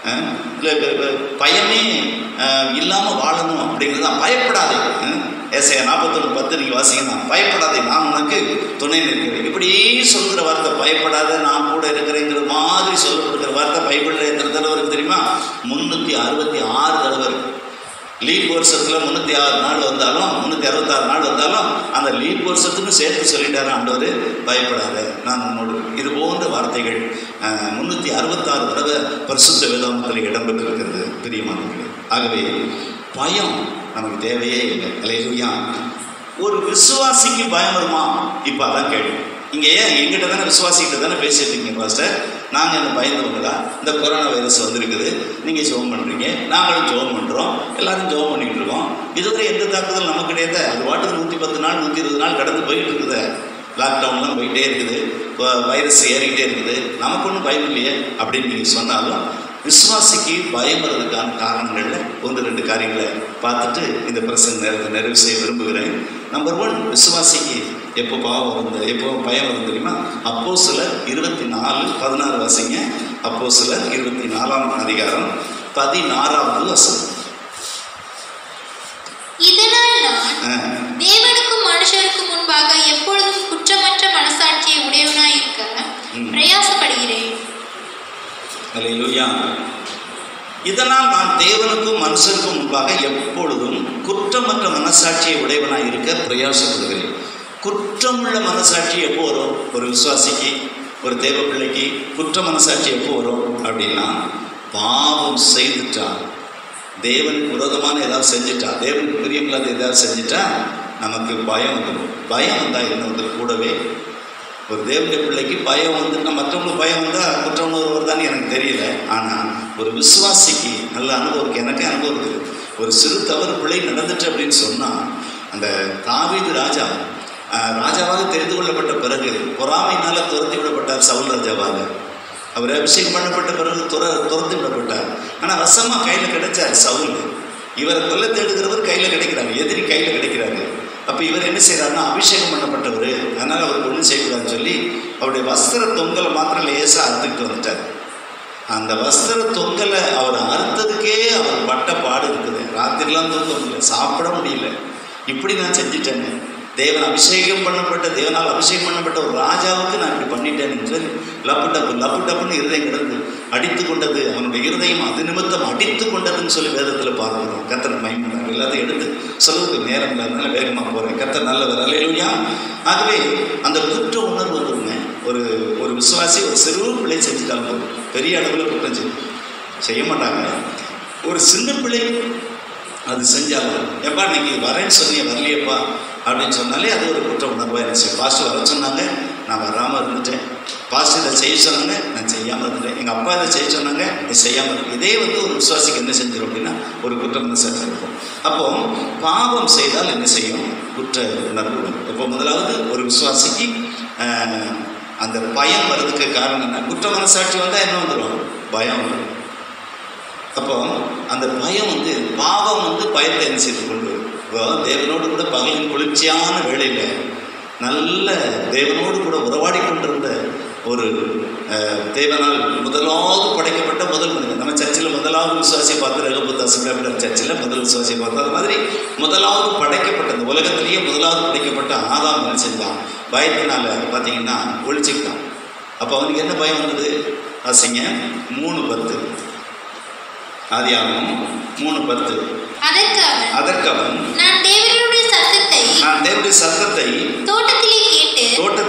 பயமே இல்லாமல் வாழணும் அப்படிங்கிறது தான். பயப்படாதே, ஏசாயா நாற்பத்தொன்று பத்து நீங்கள் வாசிங்கன்னா, பயப்படாதே நான் உனக்கு துணை நிற்கிறேன். இப்படி சொல்கிற வார்த்தை பயப்படாத நான் கூட இருக்கிறேங்கிற மாதிரி சொல்லப்படுகிற வார்த்தை பைபிளில் எத்தனை தடவை இருக்குது தெரியுமா? முந்நூற்றி அறுபத்தி ஆறு தடவை இருக்கு. லீப் வருஷத்தில் முந்நூற்றி ஆறு நாள் வந்தாலும், முந்நூற்றி அறுபத்தாறு நாள் வந்தாலும் அந்த லீப் வருஷத்துக்கும் சேர்த்து சொல்லிட்டாரு ஆண்டவர், பயப்படாத நான் உன்னோடு. இது போன்ற வார்த்தைகள் முந்நூற்றி அறுபத்தாறு தடவை பரிசுத்த வேதாகமத்தில் இடம்பெற்றிருக்கிறது பிரியமானவர்களே. ஆகவே பயம் நமக்கு தேவையே இல்லை. அல்லேலூயா. ஒரு விசுவாசிக்கு பயம் வருமா? இப்போ அதான் கேள்வி. இங்கே ஏன் எங்கிட்ட தானே விசுவாசிக்கிட்ட தானே பேசிட்டு இருக்கீங்க பாஸ்டர், நாங்கள் என்ன பயந்தவங்களா? இந்த கொரோனா வைரஸ் வந்திருக்குது, நீங்கள் ஜெபம் பண்ணுறீங்க, நாங்களும் ஜெபம் பண்ணுறோம், எல்லாரும் ஜெபம் பண்ணிக்கிட்டு இருக்கோம், இதுவரை எந்த தாக்குதல் நமக்கு கிடையாது. அது வாட்டுக்கு நூற்றி பத்து நாள் நூற்றி இருபது நாள் கடந்து போயிட்டு இருக்குது, லாக்டவுன்லாம் போயிட்டே இருக்குது, வைரஸ் ஏறிக்கிட்டே இருக்குது, நமக்கு ஒன்றும் பயம் இல்லையே அப்படின்னு நீங்கள் சொன்னாலும், விசுவாசிக்கு பயம் வர்றதுக்கான காரணங்களில் ஒன்று ரெண்டு காரியங்களை பார்த்துட்டு இந்த பிரசங்க நேரத்தை நிறைவு செய்ய விரும்புகிறேன். நம்பர் ஒன், விசுவாசிக்கு எப்போ பாவம் வந்த எப்போ பயம் வரும் தெரியுமா? அப்போஸ்தலர் இருபத்தி நாலு பதினாறு வாசிங்க. அப்போஸ்தலர் இருபத்தி நாலாம் அதிகாரம் பதினாறாவது வசனம். இதனால் நான் தேவனுக்கும் மனுஷருக்கும் முன்பாக எப்பொழுதும் குற்றமற்ற மனசாட்சியை உடையவனாய் இருக்க பிரயாசப்படுகிறேன். அல்லேலூயா. இதனால் நான் தேவனுக்கும் மனுஷருக்கும் முன்பாக எப்பொழுதும் குற்றமற்ற மனசாட்சியை உடையவனாய் இருக்க பிரயாசப்படுகிறேன். குற்றமுள்ள மனசாட்சி எப்போ வரும் ஒரு விசுவாசிக்கு, ஒரு தேவ பிள்ளைக்கு? குற்ற மனசாட்சி எப்போ வரும் அப்படின்னா, பாவம் செய்துட்டா, தேவனுக்கு விரோதமான ஏதாவது செஞ்சுட்டா, தேவனுக்கு பிரியமில்லாத ஏதாவது செஞ்சுட்டா நமக்கு பயம் வந்துடும். பயம் வந்தால் என்ன வந்து கூடவே ஒரு தேவனுடைய பிள்ளைக்கு பயம் வந்து, நான் மற்றவங்களுக்கு பயம் வந்தால் குற்ற உணர்வு வருதான்னு எனக்கு தெரியல. ஆனால் ஒரு விசுவாசிக்கு நல்ல அனுபவம் இருக்குது, எனக்கு அனுபவம் இருக்குது. ஒரு சிறு தவறு பிள்ளை நடந்துட்டு அப்படின்னு சொன்னால், அந்த தாவீது ராஜா ராஜாவாக தெரிந்து கொள்ளப்பட்ட பிறகு பொறாமையினால் துரத்தி விடப்பட்டார். சவுல் ராஜாவாக அவர் அபிஷேகம் பண்ணப்பட்ட பிறகு துர துரத்தி விடப்பட்டார். ஆனால் வசமாக கையில் கிடைச்சார் சவுல். இவரை கொல்ல தேடுகிறவர் கையில் கிடைக்கிறாரு, எதிரி கையில் கிடைக்கிறாரு. அப்போ இவர் என்ன செய்கிறாருன்னா, அபிஷேகம் பண்ணப்பட்டவர், அதனால் அவருக்கு ஒன்றும் செய்யக்கூடாதுன்னு சொல்லி அவருடைய வஸ்திர தொங்கலை மாத்திரம் லேசாக அறுத்துக்கிட்டு வந்துட்டார். அந்த வஸ்திர தொங்கலை அவர் அறுத்ததுக்கே அவர் பட்ட பாடு இருக்குது. ராத்திரிலாம் தூக்க முடியல, சாப்பிட முடியல. இப்படி நான் செஞ்சுட்டேன்னு, தேவன் அபிஷேகம் பண்ணப்பட்ட, தேவனால் அபிஷேகம் பண்ணப்பட்ட ஒரு ராஜாவுக்கு நான் இப்படி பண்ணிட்டேன் என்று லப்பு டப்பு லப்பு டப்புன்னு இருதயம் கிடந்து அடித்து கொண்டது, அவனுடைய இருதயம் அது நிமித்தம் அடித்து கொண்டதுன்னு சொல்லி வேதத்தில் பார்க்கிறோம். கர்த்தர் மகிமைப்படுறார். எல்லாத்தையும் எடுத்து சொல்லுறதுக்கு நேரம் இல்லாதனால வேகமாக போகிறேன். கர்த்தர் நல்லவர். அல்லேலூயா. ஆகவே அந்த குற்ற உணர்வு வந்துருங்க. ஒரு ஒரு விசுவாசி ஒரு சிறு பிள்ளை செஞ்சுட்டாலும் போதும், பெரிய அளவில் குற்றம் செய்ய செய்ய மாட்டாங்க. ஒரு சின்ன பிள்ளை அது செஞ்சாலும், எப்பா இன்னைக்கு வரேன்னு சொன்னீங்க வரலையப்பா அப்படின்னு சொன்னாலே அது ஒரு குற்ற உணர்வாக இருந்துச்சு. பாஸ்டர் வர சொன்னாங்க, நான் வராமல் இருந்துட்டேன். பாஸ்டர் இதை செய்ய சொன்னாங்க, நான் செய்யாமல் இருந்துட்டேன். எங்கள் அப்பா இதை செய்ய சொன்னாங்க, நீ செய்யாமல் இருக்கு. இதே வந்து ஒரு விசுவாசிக்கு என்ன செஞ்சிடும் அப்படின்னா, ஒரு குற்ற மனசாட்சி இருக்கும். அப்போ பாவம் செய்தால் என்ன செய்யும்? குற்ற உணர்வு. இப்போ முதலாவது ஒரு விசுவாசிக்கு அந்த பயம் வர்றதுக்கு காரணம் என்ன? குற்ற மனசாட்சி வந்தால் என்ன வந்துடும்? பயம் வந்துடும். அப்போ அந்த பயம் வந்து, பாவம் வந்து பயத்தை என்ன செய்து கொண்டு வரும். இப்போ தேவனோடு கூட பகலின் குளிர்ச்சியான வேளையில் நல்ல தேவனோடு கூட உறவாடி கொண்டிருந்த ஒரு தேவனால் முதலாவது படைக்கப்பட்ட முதல் மனிதன், நம்ம சர்ச்சில் முதலாவது விசுவாசியை பார்த்து ரகபுத்தாசு சர்ச்சில் முதல் விசுவாசியை பார்த்து, அது மாதிரி முதலாவது படைக்கப்பட்ட, இந்த உலகத்திலேயே முதலாவது படைக்கப்பட்ட ஆதாம் என்ன செஞ்சான்? பயத்தினால பார்த்தீங்கன்னா ஒழிச்சுக்கிட்டான். அப்போ அவனுக்கு என்ன பயம் வந்தது? ஆசைங்க மூணு பத்து ஆதியாகமம் மூணு பத்து. அதற்கு அவன், நான் தேவனுடைய சத்தத்தை நான் தேவனுடைய சத்தத்தை தோட்டத்திலே கேட்டு தோட்டத்தில்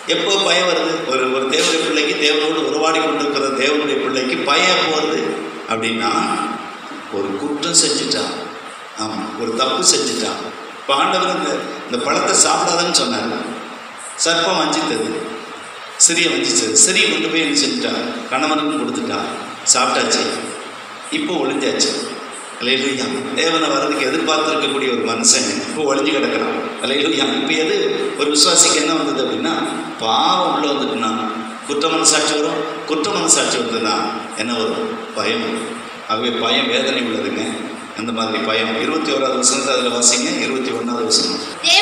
எப்போ பயம் வருது? ஒரு ஒரு தேவனுடைய பிள்ளைக்கு, தேவனோடு உருவாடி கொண்டிருக்கிற தேவனுடைய பிள்ளைக்கு பயம் எப்போ வருது அப்படின்னா, ஒரு குற்றம் செஞ்சுட்டா, ஆமாம், ஒரு தப்பு செஞ்சுட்டா. இப்போ ஆண்டவர் இந்த இந்த பழத்தை சாப்பிடாதன்னு சொன்னார். சர்ப்பம் வஞ்சித்தது, சிறிய வஞ்சிச்சது. சிறிய கொண்டு போய் என்ன செஞ்சுட்டா, கணவனுக்கும் கொடுத்துட்டா, சாப்பிட்டாச்சு, இப்போ ஒளிஞ்சாச்சு. அல்லேலூயா. தேவனை வர்றதுக்கு எதிர்பார்த்துருக்கக்கூடிய ஒரு மனுஷன் இப்போ ஒளிஞ்சு கிடக்கிறான். அல்லேலூயா. இப்போ எது ஒரு விசுவாசிக்கு என்ன வந்தது அப்படின்னா, பாவம் உள்ள வந்துட்டுனா குற்ற மனசாட்சி வரும். குற்ற மனசாட்சி வந்ததுன்னா என்ன வரும்? பயம் வரும். ஆகவே பயம் வேதனை உள்ளதுங்க. அந்த மாதிரி பயம். இருபத்தி ஓராவது வசனத்தை அதில் வாசிங்க. இருபத்தி ஒன்றாவது வசனம்.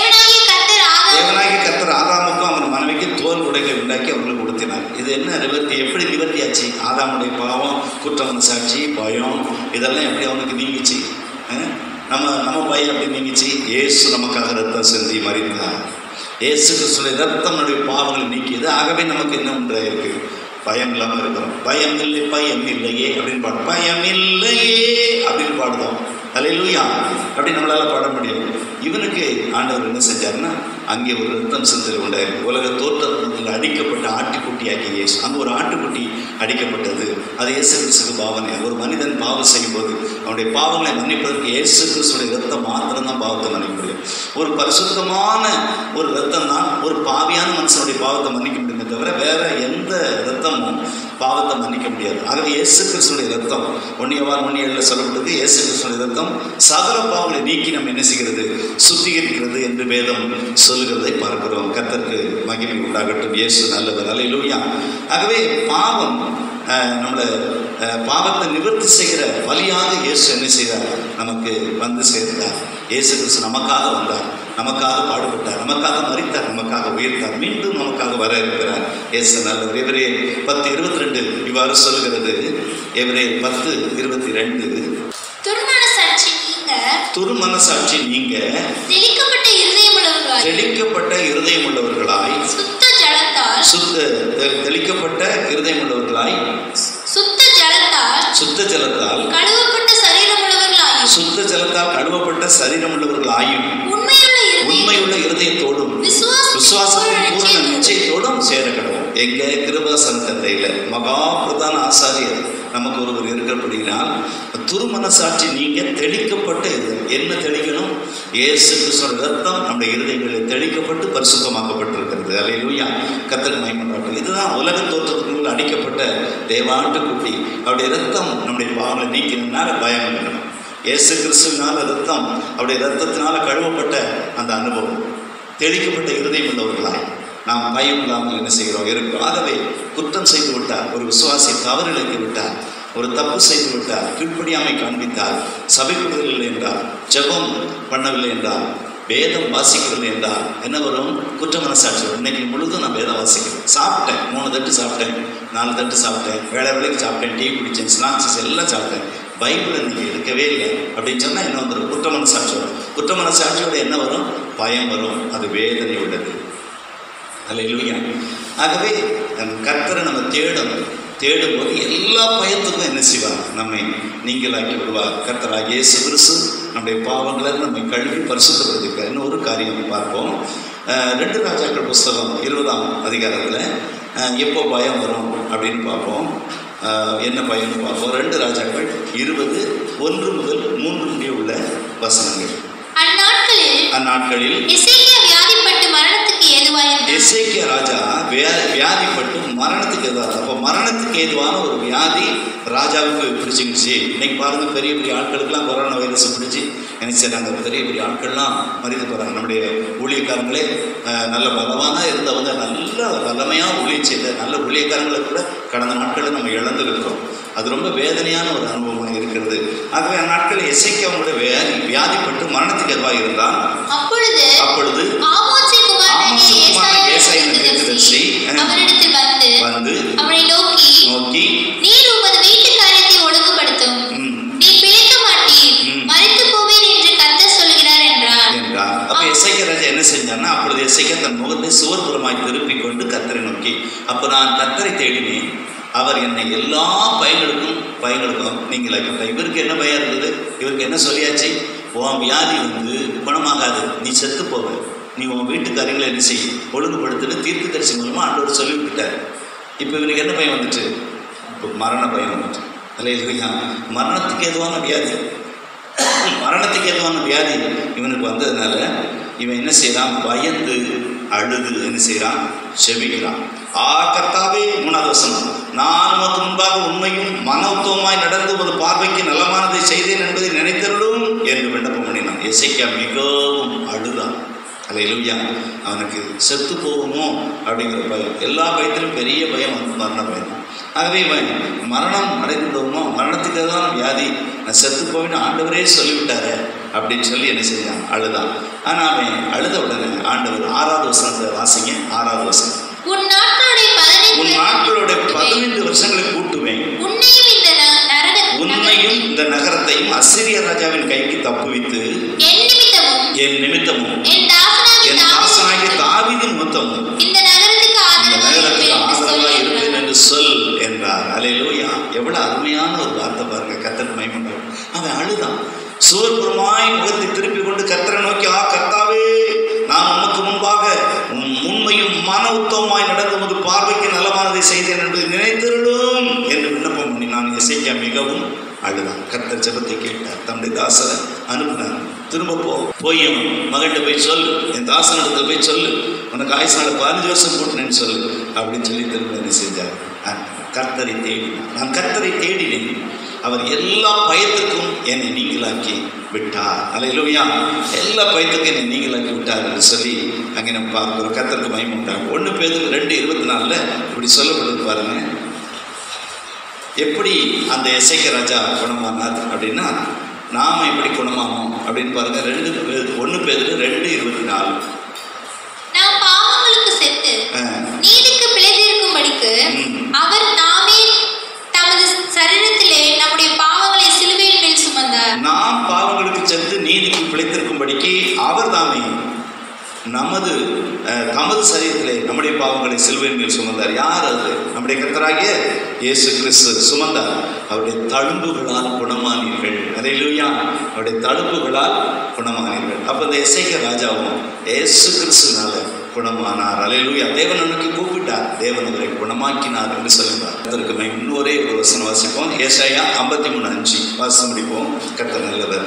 தேவனாகிய கர்த்தர் ஆதாமுக்கும் அவன் மனைவிக்கு தோல் உடைகளை உண்டாக்கி அவங்களுக்கு கொடுத்தினார். இது என்ன நிவர்த்தி? எப்படி நிவர்த்தியாச்சு? ஆதாமுடைய பாவம், குற்ற மனசாட்சி, பயம், இதெல்லாம் எப்படி அவனுக்கு நீங்கிச்சு? நம்ம நம்ம பயம் எப்படி நீங்கிச்சு? இயேசு நமக்காக ரத்தம் சிந்தி மரித்தார். இயேசு கிறிஸ்துவின் ரத்தம் நம்முடைய பாவங்களை நீக்கியது. ஆகவே நமக்கு என்ன ஒன்றாக இருக்கு? பயம் இல்லாமல் இருக்கிறோம். பயம் இல்லை, பயம் இல்லையே அப்படின்னு பாடு. பயம் இல்லையே அப்படின்னு பாடுதோம். அல்லேலூயா. அப்படி நம்மளால பாட முடியும். இவனுக்கு ஆண்டவர் என்ன செஞ்சாருன்னா, அங்கே ஒரு ரத்தம் சிந்தல் உண்டாயிருக்கு. உலக தோற்றத்தில் அடிக்கப்பட்ட ஆட்டுக்குட்டியாகி இயேசு, அங்கே ஒரு ஆட்டுக்குட்டி அடிக்கப்பட்டது. அது இயேசு கிறிஸ்துக்கு பாவனை. ஒரு மனிதன் பாவம் செய்யும்போது அவனுடைய பாவங்களை மன்னிப்பதற்கு இயேசு கிறிஸ்துடைய ரத்தம் மாத்திரம்தான் பாவத்தை மன்னிக்க முடியும். ஒரு பரிசுத்தமான ஒரு ரத்தம் தான் ஒரு பாவியான மனுஷனுடைய பாவத்தை மன்னிக்க முடியுமே தவிர வேற எந்த ரத்தமும் பாவத்தை மன்னிக்க முடியாது. ஆகவே இயேசு கிறிஸ்துடைய ரத்தம் ஒன்னியவார் ஒன்னியல்ல சொல்லப்பட்டது. இயேசு கிறிஸ்துடைய ரத்தம் சகல பாவங்களை நீக்கி நம்ம என்ன செய்கிறது? சுத்திகரிக்கிறது என்று வேதம் சொல்லுகிறதை பார்க்கிறோம். கர்த்தருக்கு மகிமை உண்டாகட்டும். இயேசு நல்லவர். அல்லேலூயா. ஆகவே பாவம் நம்மளை பாவத்தை நிவர்த்தி செய்கிற வழியாக இயேசு என்ன செய்தார்? நமக்கு வந்து சேர்ந்தார். இயேசு கிறிஸ்து நமக்காக வந்தார், நமக்காக பாடுபட்டார், நமக்காக மரித்தார், நமக்காக உயர்த்தார், மீண்டும் நமக்காக வர இருக்கிறார். இயேசு நல்லவர். எபிரே பத்து இருபத்தி ரெண்டு இவ்வாறு சொல்லுகிறது. எபிரே பத்து இருபத்தி ரெண்டு துர்மனசாட்சி நீங்க தெளிக்கப்பட்ட இருதயம் உள்ளவர்களாய் தெளிக்கப்பட்ட இருதயம் உள்ளவர்களாய் சுத்த ஜலத்தால் சுத்த தெளிக்கப்பட்ட இருதயம் உள்ளவர்களாய் சுத்த ஜலத்தால் சுத்த ஜலத்தால் கழுவப்பட்ட சரீரம் உள்ளவர்களாய் சுத்த ஜலத்தால் கழுவப்பட்ட சரீரம் உள்ளவர்களாயும் உண்மையுள்ள உண்மையுள்ள இருதயத்தோடும் விசுவாசத்தின் பூரண நிச்சயத்தோடும் சேர கடவும். எங்க கிருபாசன தந்தையில மகா பிரதான ஆசாரியர் நமக்கு ஒருவர் இருக்கிறபடினால் துருமனசாட்சி நீங்க தெளிக்கப்பட்ட இது என்ன தெளிக்கணும்? இயேசு கிறிஸ்துவின் ரத்தம் நம்முடைய இருதயங்களில் தெளிக்கப்பட்டு பரிசுத்தமாக்கப்பட்டிருக்கிறது. அல்லேலூயா. கர்த்தருக்கு மகிமை உண்டாகட்டும். இதுதான் உலக தோற்றத்துக்குள் அடிக்கப்பட்ட தேவாட்டுக்குட்டி. அவருடைய ரத்தம் நம்முடைய பாவங்களை நீக்கினால பயம் வேணும். இயேசு கிறிஸ்துவினால ரத்தம், அவருடைய ரத்தத்தினால கழுவப்பட்ட அந்த அனுபவம், தெளிக்கப்பட்ட இருதயம் உள்ளவர்களாய் நாம் பயம் இல்லாமல் என்ன செய்கிறோம்? இருக்கிறோம். ஆகவே குற்றம் செய்து விட்டார், ஒரு விசுவாசி தவறு இழைத்து விட்டார், ஒரு தப்பு செய்து விட்டார், கீழ்ப்படியாமை காண்பித்தார், சபைப்படுதல் இல்லை என்றார், ஜெபம் பண்ணவில்லை என்றார், வேதம் வாசிக்கிறது என்றால் என்ன வரும்? குற்ற மனசாட்சி. இன்னைக்கு முழுதும் நான் வேதம் வாசிக்கிறேன், சாப்பிட்டேன், மூணு தட்டு சாப்பிட்டேன், நாலு தட்டு சாப்பிட்டேன், வேலை வேலைக்கு சாப்பிட்டேன், டீ குடித்தேன், ஸ்நாக்ஸ் எல்லாம் சாப்பிட்டேன், பைபிள் இன்னைக்கு எடுக்கவே இல்லை அப்படின்னு சொன்னால் என்ன வந்துடும்? குற்ற மனசாட்சி வரும். குற்ற மனசாட்சியோட என்ன வரும்? பயம் வரும். அது வேதனை உள்ளது. அல்லேலூயா. ஆகவே கர்த்தரை நம்ம தேடணும். தேடும்போது எல்லா பயத்துக்கும் என்ன செய்வார்? நம்மை நீங்களாக்கி விடுவார். கர்த்தராகிய இயேசு கிறிஸ்து நம்முடைய பாவங்களை நம்மை கழுவி பரிசுத்தப்படுத்திருக்கார். இன்னும் ஒரு காரியம் பார்ப்போம். ரெண்டு ராஜாக்கள் புஸ்தகம் இருபதாம் அதிகாரத்தில் எப்போ பயம் வரும் அப்படின்னு பார்ப்போம். என்ன பயம்னு பார்ப்போம். ரெண்டு ராஜாக்கள் இருபது ஒன்று முதல் மூன்று முடிய உள்ள வசனங்கள். அந்நாட்களில் வியாதிப்பட்டு மரணத்துக்கு ஏதுவாயிருந்தார். எசேக்கியா ராஜா வியாதிப்பட்டு மரணத்துக்கு ஏதுவாக. அப்போ மரணத்துக்கு ஏதுவான ஒரு வியாதி ராஜாவுக்கு பிடிச்சிருந்துச்சு. இன்னைக்கு பாருங்க, பெரிய பெரிய ஆட்களுக்கெல்லாம் கொரோனா வைரஸ் பிடிச்சி என்ன செய்யறாங்க? பெரிய பெரிய ஆட்கள்லாம் மறித்து போகிறாங்க. நம்முடைய ஊழியக்காரங்களே நல்ல பலவான இருந்தவங்க, நல்ல வல்லமையாக ஊழியம் செய்த நல்ல ஊழியக்காரங்களை கூட கடந்த நாட்களில் நம்ம இழந்திருக்கிறோம். அது ரொம்ப வேதனையான ஒரு அனுபவமாக இருக்கிறது. ஆகவே அந்நாட்களில் எசேக்கியாவுடைய வியாதி வியாதிப்பட்டு மரணத்துக்கு எதுவாக இருந்தால் அப்பொழுது அப்பொழுது வந்து அவரை நோக்கி நோக்கி நீர் உமது வீட்டு காரியத்தை ஒழுங்குபடுத்தும், நீர் பிழைக்க மாட்டீர், மரித்து போவீர் என்று கர்த்தர் சொல்கிறார் என்றார் என்றார். அப்ப எசேக்கியா ராஜா என்ன செஞ்சான்னா, அப்பொழுது எசேக்கியா தன் முகத்தை சுவர்புறமாய் திருப்பிக் கொண்டு கர்த்தரை நோக்கி, அப்ப நான் கர்த்தரை தேடினேன், அவர் என்னை எல்லா பயங்களுக்கும் பயங்களுக்கும் நீங்களாக்கிட்டார். இவருக்கு என்ன பயம் இருந்தது? இவருக்கு என்ன சொல்லியாச்சு? உன் வியாதி வந்து குணமாகாது, நீ செத்து போவ, நீ உன் வீட்டுக்காரங்களை என்ன செய்ய ஒழுங்குபடுத்துன்னு தீர்க்க தரிசி மூலமாக ஆண்டவர் சொல்லி விட்டுட்டார். இப்போ இவனுக்கு என்ன பயம் வந்துட்டு? இப்போ மரண பயம் வந்துட்டு. அதில் இல்லையா, மரணத்துக்கு எதுவான வியாதி மரணத்துக்கு எதுவான வியாதி இவனுக்கு வந்ததுனால இவன் என்ன செய்யறான்? பயந்து அழுது என்ன செய்யறான்? செபிக்கிறான். ஆ கர்த்தாவே, மூணாவது வசனம், நான் உமக்கு முன்பாக உண்மையும் மன உத்தவமாய் நடந்து ஒரு பார்வைக்கு நலமானதை செய்தேன் என்பதை நினைத்தருளும் என்று விண்ணப்பம் பண்ணினான். எசேக்கியா மிகவும் அழுதான். அல்லேலூயா. அவனுக்கு செத்து போகுமோ அப்படிங்கிற பயம், எல்லா பயத்திலும் பெரிய பயம் வந்து மரண பயம். ஆகவே இவன் மரணம் அடைந்துவிடுவோமோ, மரணத்துக்கு தான் வியாதி, நான் செத்து போயின்னு ஆண்டவரே சொல்லிவிட்டாரு அப்படின்னு சொல்லி என்ன செய்யான்? அழுதான். ஆனால் அவன் அழுத உடனே ஆண்டவர் ஆறாவது வசனத்தை வாசிங்க. ஆறாவது வசனம், உன் நாட்களுடைய பதினைந்து வருஷங்களை கூட்டுவேன், உன்னையும் இந்த நகரத்தையும் அசிரிய ராஜாவின் கைக்கு தப்புவித்து என் நிமித்தமும் என் தாசனாகிய தாவீதின் நிமித்தமும் இந்த நகரத்துக்கு ஆதரவாக இருப்பேன் என்று சொல் என்றார். அல்லேலூயா. எவ்வளவு அருமையான ஒரு வார்த்தை பாருங்க. கர்த்தர் மகிமை. அவன் அழுதான். சுவர்புறமாய் முகத்தை திருப்பி கொண்டு கர்த்தரை நோக்கி, ஆ கர்த்தாவே, நான் உமக்கு முன்பாக உண்மையும் மன உத்தவமாய் நடந்த ஒரு பார்வைக்கு நலமானதை செய்தேன் என்று நினைத்திருளும் என்று விண்ணப்பம் பண்ணி நான் எசேக்கியா மிகவும் அழுதான். கர்த்தர் ஜெபத்தை கேட்டார். தம்முடைய தாசரை அனுப்பினார். திரும்ப போ போய் என் மகன்கிட்ட போய் சொல்லு, என் தாசனிடத்தில் போய் சொல்லு, உனக்கு ஆயுசால பதினஞ்சு வருஷம் கூட்டினேன்னு சொல்லு அப்படின்னு சொல்லி திரும்ப என்ன செஞ்சார்? கர்த்தரை தேடினார். நான் கர்த்தரை தேடினேன், அவர் எல்லா பயத்துக்கும் என்னை நீங்களாக்கி விட்டார். அல்லேலூயா. எல்லா பயத்துக்கும் என்னை நீங்களாக்கி விட்டார் என்று சொல்லி அங்கே நம்ம பார்க்கிறோம். கர்த்தருக்கு மகிமை உண்டாகும். ஒன்று பேதுரு ரெண்டு இருபத்தி நாலுல இப்படி சொல்லப்படுது பாருங்க. எப்படி அந்த எசேக்கியா ராஜா குணமானார் அப்படின்னா நாம எப்படி குணமானோம் அப்படின்னு பாருங்க. ரெண்டு ஒன்று பேதுரு ரெண்டு இருபத்தி நாலு, நாம் பாவங்களுக்கு செத்து நீதிக்கு பிழைத்திருக்கும்படிக்கு அவர் தாமே தமது சரீரத்திலே நம்முடைய பாவங்களை சிலுவையின் மேல் சுமந்தார். நாம் பாவங்களுக்கு செத்து நீதிக்கு பிழைத்திருக்கும்படிக்கு அவர் தாமே நமது தமது சரீரத்திலே நம்முடைய பாவங்களை சிலுவையின் மேல் சுமந்தார். யார் அது? நம்முடைய கர்த்தராகிய இயேசு கிறிஸ்து சுமந்தார். அவருடைய தழும்புகளால் குணமானீர்கள். அல்லேலூயா. அவருடைய தழும்புகளால் குணமானீர்கள். அப்போ இந்த எசேக்கியா ராஜாவும் இயேசு கிறிஸ்துனால குணமானார். அல்லேலூயா. தேவன் அன்னைக்கு கூப்பிட்டார், தேவன் அவரை குணமாக்கினார் என்று சொல்லுவார். அதற்கு இன்னொரே ஒரு வசனம் வாசிப்போம். ஏசாயா ஐம்பத்தி மூணு அஞ்சு வாசம் முடிப்போம். கர்த்தர் நல்லவர்.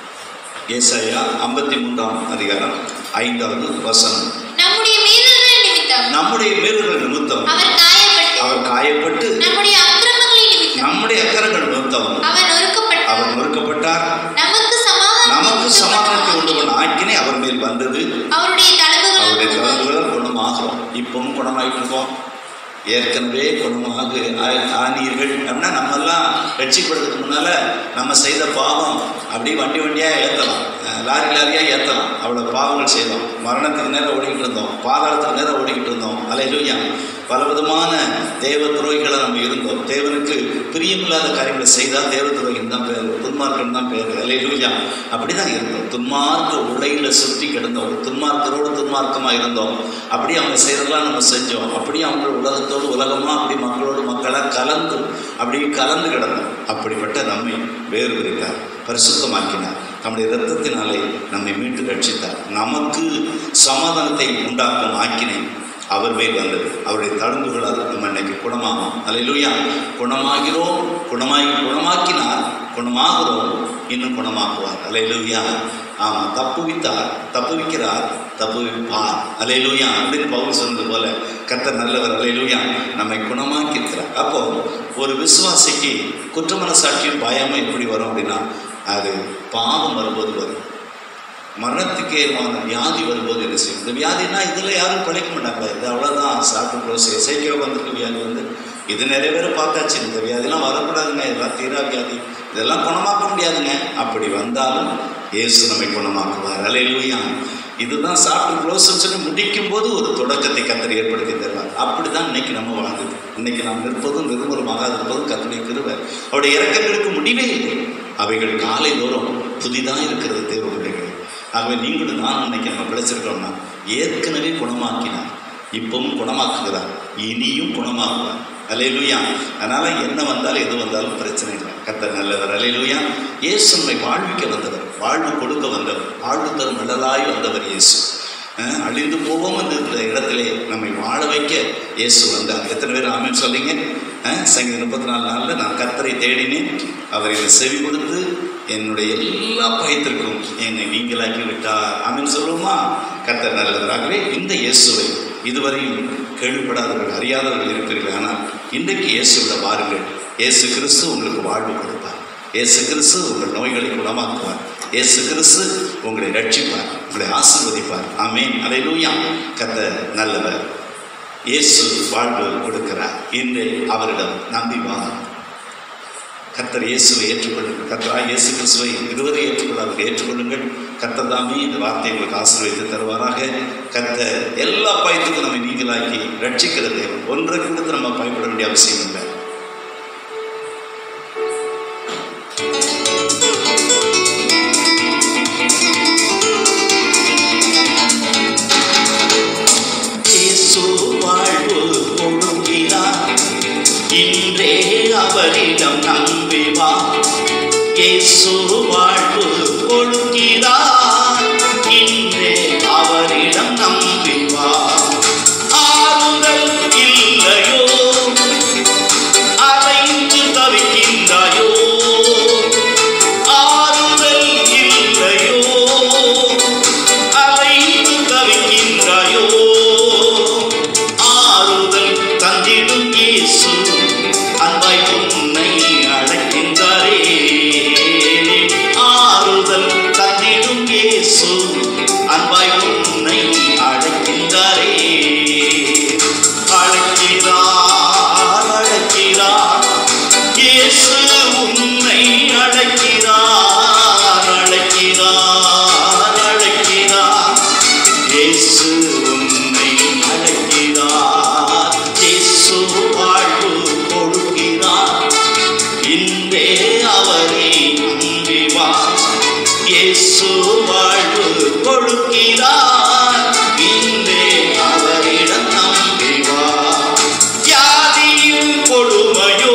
ஏசாயா ஐம்பத்தி மூன்றாம் அதிகாரம் ஐந்தாவது வசனம், நம்முடைய மீறுதல் நிமித்தம் நம்முடைய மீறுதல் நிமித்தம் அவர் காயப்பட்டு அவர் காயப்பட்டு நம்முடைய அக்கிரமங்களின் நிமித்தம் நம்முடைய அக்கிரமங்கள் நிமித்தம் அவர் நொறுக்கப்பட்டார். அவர் நொறுக்கப்பட்டார். நமக்கு சமாதானம் நமக்கு சமாதானத்தை உண்டு பண்ண ஆக்கினை அவர் மேல் வந்தது. அவருடைய தழும்புகளால் அவருடைய தழும்புகளால் குணமாகிறோம். இப்பவும் குணமாயிட்டு இருக்கோம். ஏற்கனவே குணமாக ஆனீர்கள் அப்படின்னா நம்மெல்லாம் ரட்சிக்கப்படுறதுக்கு முன்னால நம்ம செய்த பாவம் அப்படியே வண்டி வண்டியாக ஏற்றலாம், லாரி லாரியாக ஏற்றலாம். அவ்வளோ பாவங்கள் செய்தோம். மரணத்துக்கு நேரம் ஓடிக்கிட்டு இருந்தோம், பாதாளத்துக்கு நேரம் ஓடிக்கிட்டு இருந்தோம். அல்லேலூயா. பல விதமான தேவ துரோகிகளை நம்ம இருந்தோம். தேவனுக்கு பிரியமில்லாத காரியங்களை செய்தால் தேவ துரோகின்னு தான் பேர், துன்மார்க்கன் தான் பேர். அல்லேலூயா. அப்படி தான் இருந்தோம். துன்மார்க்க உலகில் சுற்றி கிடந்தோம். துன்மார்க்கரோடு துன்மார்க்கமாக இருந்தோம். அப்படி அவங்க செய்கிறதெல்லாம் நம்ம செஞ்சோம். அப்படி அவங்க உலகத்தோடு உலகமாக அப்படி மக்களோடு மக்களாக கலந்து அப்படி கலந்து கிடந்தோம். அப்படிப்பட்ட நம்மை வேறு விரித்தார், பரிசுத்தமாக்கினார். நம்முடைய இரத்தத்தினாலே நம்மை மீட்டு ரட்சித்தார். நமக்கு சமாதானத்தை உண்டாக்கும் ஆக்கினை அவர் மேல் வந்தது. அவருடைய தழும்புகளால் நம்ம இன்னைக்கு குணமாகும். அல்லேலூயா. குணமாகிறோம், குணமாகி குணமாக்கினார், குணமாகிறோம், இன்னும் குணமாக்குவார். அல்லேலூயா. ஆமாம், தப்புவித்தார், தப்புவிக்கிறார், தப்புவிப்பார். அல்லேலூயா. அப்படின்னு பவுல் சொன்னது போல கர்த்தர் நல்லவர். அல்லேலூயா. நம்மை குணமாக்கி இருக்கிறார். அப்போ ஒரு விசுவாசிக்கு குற்றமன சாட்சியும் பயமும் எப்படி வரும் அப்படின்னா அது பாவம் வரும்போது வரும். மரணத்துக்கே வியாதி வரும்போது என்ன செய்யும்? இந்த வியாதினா இதில் யாரும் பிழைக்க மாட்டாங்க. இது அவ்வளோதான், சாப்பிட்டு க்ளோஸ். இசைக்கிற வந்துட்டு வியாதி வந்து இது நிறைய பேர் பார்த்தாச்சு. இந்த வியாதிலாம் வரக்கூடாதுங்க, இதெல்லாம் தீரா வியாதி, இதெல்லாம் குணமாக்க முடியாதுங்க. அப்படி வந்தாலும் இயேசு நம்மை குணமாக்குவார். அல்லேலூயா. இதுதான் சாப்பிட்டு க்ளோஸ் சொல்லி முடிக்கும் போது ஒரு தொடக்கத்தை கர்த்தர் ஏற்படுத்தி தருவார். அப்படி தான் இன்னைக்கு நம்ம வாழ்ந்தது. இன்னைக்கு நாம் நிற்பதும் நிர்மூலமாக இருப்பதும் கர்த்தருடைய கிருபை. அவருடைய இறக்கங்களுக்கு முடிவே இல்லை. அவைகள் காலை தோறும் புதிதாக இருக்கிறது தேவ பிள்ளைகள். ஆகவே நீங்களும் நான் இன்னைக்கு நம்ம பிழைச்சிருக்கோம்னா ஏற்கனவே குணமாக்கினார், இப்பவும் குணமாக்குகிறார், இனியும் குணமாக்குவார். அல்லேலூயா. அதனால என்ன வந்தாலும் எது வந்தாலும் பிரச்சனை இல்லை. கர்த்தர் நல்லவர். அல்லேலூயா. இயேசு நம்மை வாழ்விக்க வந்தவர், வாழ்வு கொடுக்க வந்தவர், வாழ்வு தரும் நிழலாய் வந்தவர் இயேசு. அஹ் அழிந்து போவோம் என்ற இடத்திலே நம்மை வாழ வைக்க இயேசு வந்தார். எத்தனை பேர் ஆமென் சொல்லிங்க? சங்கீதம் முப்பத்தி நாலு நாளில் நான் கர்த்தரை தேடினேன், அவர் என்னை செவி கொடுத்து என்னுடைய எல்லா பயத்திற்கும் என்னை நீங்களாக்கி விட்டார். ஆமென் சொல்லுவோமா? கர்த்தர் நல்லவராகவே இந்த இயேசுவை இதுவரையும் கேள்விப்படாதவர்கள் அறியாதவர்கள் இருப்பீர்கள். ஆனால் இன்றைக்கு இயேசுவிட வாருங்கள். இயேசு கிறிஸ்து உங்களுக்கு வாழ்வு கொடுப்பார். இயேசு கிறிஸ்து உங்கள் நோய்களை குணமாக்குவார். இயேசு கிறிஸ்து உங்களை ரட்சிப்பார், உங்களை ஆசீர்வதிப்பார். ஆமென், அல்லேலூயா. கர்த்தர் நல்லவர். இயேசு வாழ்வு கொடுக்கிறார். இன்று அவரிடம் நம்பி வா. கர்த்தர் இயேசுவை ஏற்றுக்கொள்ளுங்கள். கர்த்தராய் இயேசு கிறிஸ்துவை இதுவரை ஏற்றுக்கொள்ளார்கள், ஏற்றுக்கொள்ளுங்கள். கர்த்தர் தாமே இந்த வார்த்தையை உங்களுக்கு ஆசீர்வதித்து தருவாராக. கர்த்தர் எல்லா பயத்துக்கும் நம்மை நீங்களாக்கி ரட்சிக்கிற தேவன். ஒன்றை கொடுத்து நம்ம பயப்பட வேண்டிய அவசியம் இல்லை. இன்றே அவரிடம் நம்பி வா. இயேசு வாழ்வு கொடுக்கிறார். இன்றே அவரிடம் நம்பி வா. ஆறுதல் இல்லையோ, அலைந்து தவிக்கின்றாயோ? ஆறுதல் இல்லையோ, அலைந்து தவிக்கின்றாயோ? ஆறுதல் தந்திடும் இயேசு அன்பாய் உன்னை அழைக்கின்றாரே. ஆறுதல் தந்திடும் இயேசு அன்பாய் உன்னை அழைக்கின்றாரே. அழைக்கிறார், அழைக்கிறார் இயேசு உன்னை அழைக்கிறார். அழைக்கிறார், அழைக்கிறார் இயேசு உன்னை அழைக்கிறார். இயேசு வாழ்வு கொடுக்கிறார். இன்றே அவரை நம்பி வா. இயேசு வாழ்வு கொடுக்கிறார். இன்றே அவரிடம் நம்பி வா. வியாதியின் கொடுமையோ,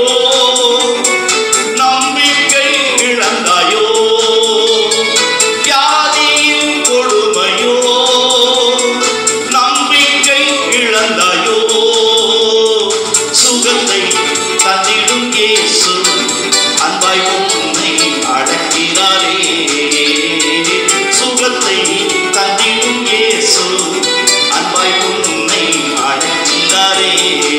நம்பிக்கை இழந்தாயோ? வியாதியின் கொடுமையோ, நம்பிக்கை இழந்தாயோ? சுகத்தை தந்திடும் இயேசு அன்பாய் உன்னை அழைக்கிறாரே. சுகத்தை தந்திடும் இயேசு அன்பாய் உன்னை அழைக்கிறாரே.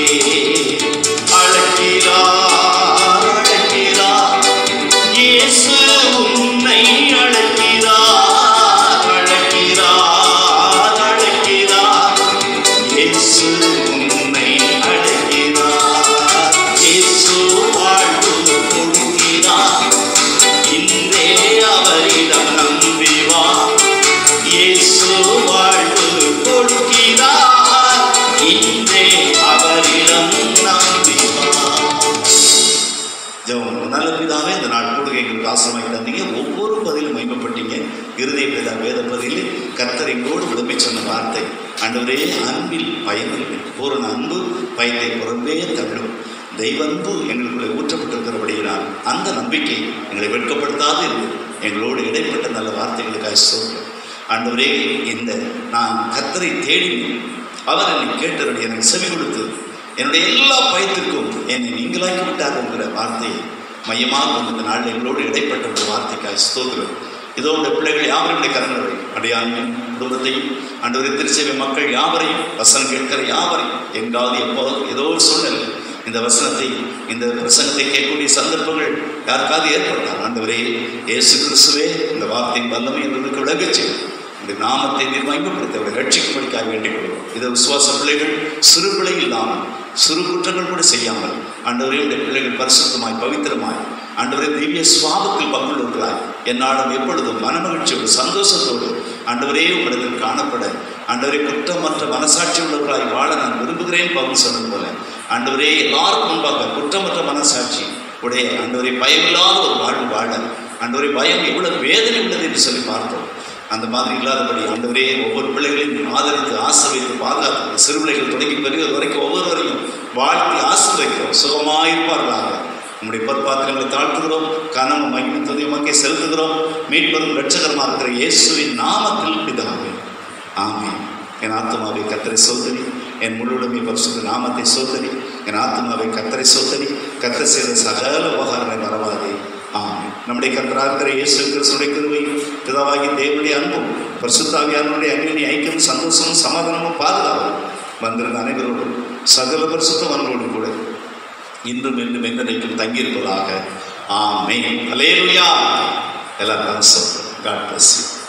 அழைக்கிறார், அழைக்கிறார் இயேசு உன்னை அழைக்கிறார். அழைக்கிறார், அழைக்கிறார் இயேசு உன்னை அழைக்கிறார். இயேசு வாழ்வு கொடுக்கிறார். இன்றே அவரிடம் நம்பி வா. இயேசு வாழ்வு கொடுக்கிறார். இன்றே அவரிடம் நம்பி வா. ஜெபம். நல்ல பிதாவே, இந்த நாள் கூடுகை எங்களுக்கு ஆசிரமாய் தந்தீங்க. ஒவ்வொரு பதிலும் மையப்பட்டீங்க. இருதய பிதா வேத பதிலில் கர்த்தர் எங்களோடு விளம்பி சொன்ன வார்த்தை, ஆண்டவரே அன்பில் பயனில்லை, பூரண அன்பு பயத்தை புறம்பே தவிடும். தெய்வன்பு எங்களுக்குள்ளே ஊற்றப்பட்டிருக்கிறபடியினால் அந்த நம்பிக்கை எங்களை வெட்கப்படுத்தாது இருந்து எங்களோடு இடைப்பட்ட நல்ல வார்த்தைகளுக்காக சொல்கிறேன். ஆண்டவரே, இந்த நான் கர்த்தரை தேடினேன், அவர் என்னை கேட்டவருடைய எனக்கு செவி கொடுத்து என்னுடைய எல்லா பயத்திற்கும் என்னை நீங்களாக்கி விட்டார் என்கிற வார்த்தையை மையமாக இந்த நாளில் எங்களோடு இடைப்பட்ட ஒரு வார்த்தைக்காக ஸ்தோத்திரம். இதோ உடைய பிள்ளைகள் யாவருடைய கரங்களை அடையாளையும் குடும்பத்தையும் ஆண்டவரே திருச்சபை மக்கள் யாவரையும் வசனம் கேட்கிற யாவரையும் எங்காவது எப்போது ஏதோ ஒரு சூழ்நிலை இந்த வசனத்தை இந்த பிரசங்கத்தை கேட்கக்கூடிய சந்தர்ப்பங்கள் யாருக்காவது ஏற்பட்டால் ஆண்டவரே இயேசு கிறிஸ்துவே இந்த வார்த்தையின் வல்லமை எங்களுக்கு விளங்கச் செய்யும். இந்த நாமத்தை நிர்மயப்படுத்த அவரை ரட்சிக்கும்படிக்காக வேண்டிக் கொள்வோம். இதை விசுவாச பிள்ளைகள் சிறு பிள்ளை இல்லாமல் சிறு குற்றங்கள் கூட செய்யாமல் ஆண்டவரே உடைய பிள்ளைகள் பரிசுத்தமாய் பவித்திரமாய் ஆண்டவரே திவ்ய சுவாபத்தில் பங்குள்ளவர்களாய் என்னாலும் எப்பொழுதும் மனமகிழ்ச்சியோடு சந்தோஷத்தோடு ஆண்டவரே உங்களிடம் காணப்பட ஆண்டவரே குற்றமற்ற மனசாட்சி உள்ளவர்களாய் வாழ நான் விரும்புகிறேன் பவுல் சொன்னது போல ஆண்டவரே எல்லாருக்கும் முன்பாக குற்றமற்ற மனசாட்சி உடைய ஆண்டவரே பயமில்லாத ஒரு வாழ்வு வாழ ஆண்டவரே பயம் எவ்வளவு வேதனை உள்ளது என்று சொல்லி பார்த்தோம். அந்த மாதிரி இல்லாதபடி ஆண்டவரே ஒவ்வொரு பிள்ளைகளையும் ஆதரித்து ஆசீர்வதித்து பாதுகாத்து சிறு பிள்ளைகள் தொடங்கி பெரியவர் வரைக்கும் ஒவ்வொருவரையும் வாழ்த்தி ஆசீர்வதிக்கிறோம். சுகமாயிருப்பார்களாக நம்முடைய பொற்பாத்திரங்களை தாழ்த்துகிறோம். கனமும் மகிமையும் துதியுமாக்கே செலுத்துகிறோம். மீட்பெரும் இரட்சகருமாக இருக்கிற இயேசுவின் நாமத்தில் பிதாவே, ஆமென். என் ஆத்மாவை கர்த்தரை சோதரி, என் முழுவதுமே பரிசுத்த நாமத்தை சோதரி, என் ஆத்மாவை கர்த்தரை சோதரி, கர்த்தர் செய்த சகல உபகாரங்களை மறவாதே. ஆமென். நம்முடைய கர்த்தராகிற இயேசு கிறிஸ்துவின் கிருபையும் பிதாவாகிய தேவனுடைய அன்பும் பரிசுத்த ஆவியானவருடைய அன்பின் ஐக்கியம் சந்தோஷமும் சமாதானமும் பாதுகாவலும் வந்திருந்த அனைவரோடும் சகல பரிசுத்தவான்களோடு கூட இன்றும் என்றும் என்றைக்கும் தங்கியிருப்பதாக. ஆமென். அல்லேலூயா. எல்லாரும் God bless you.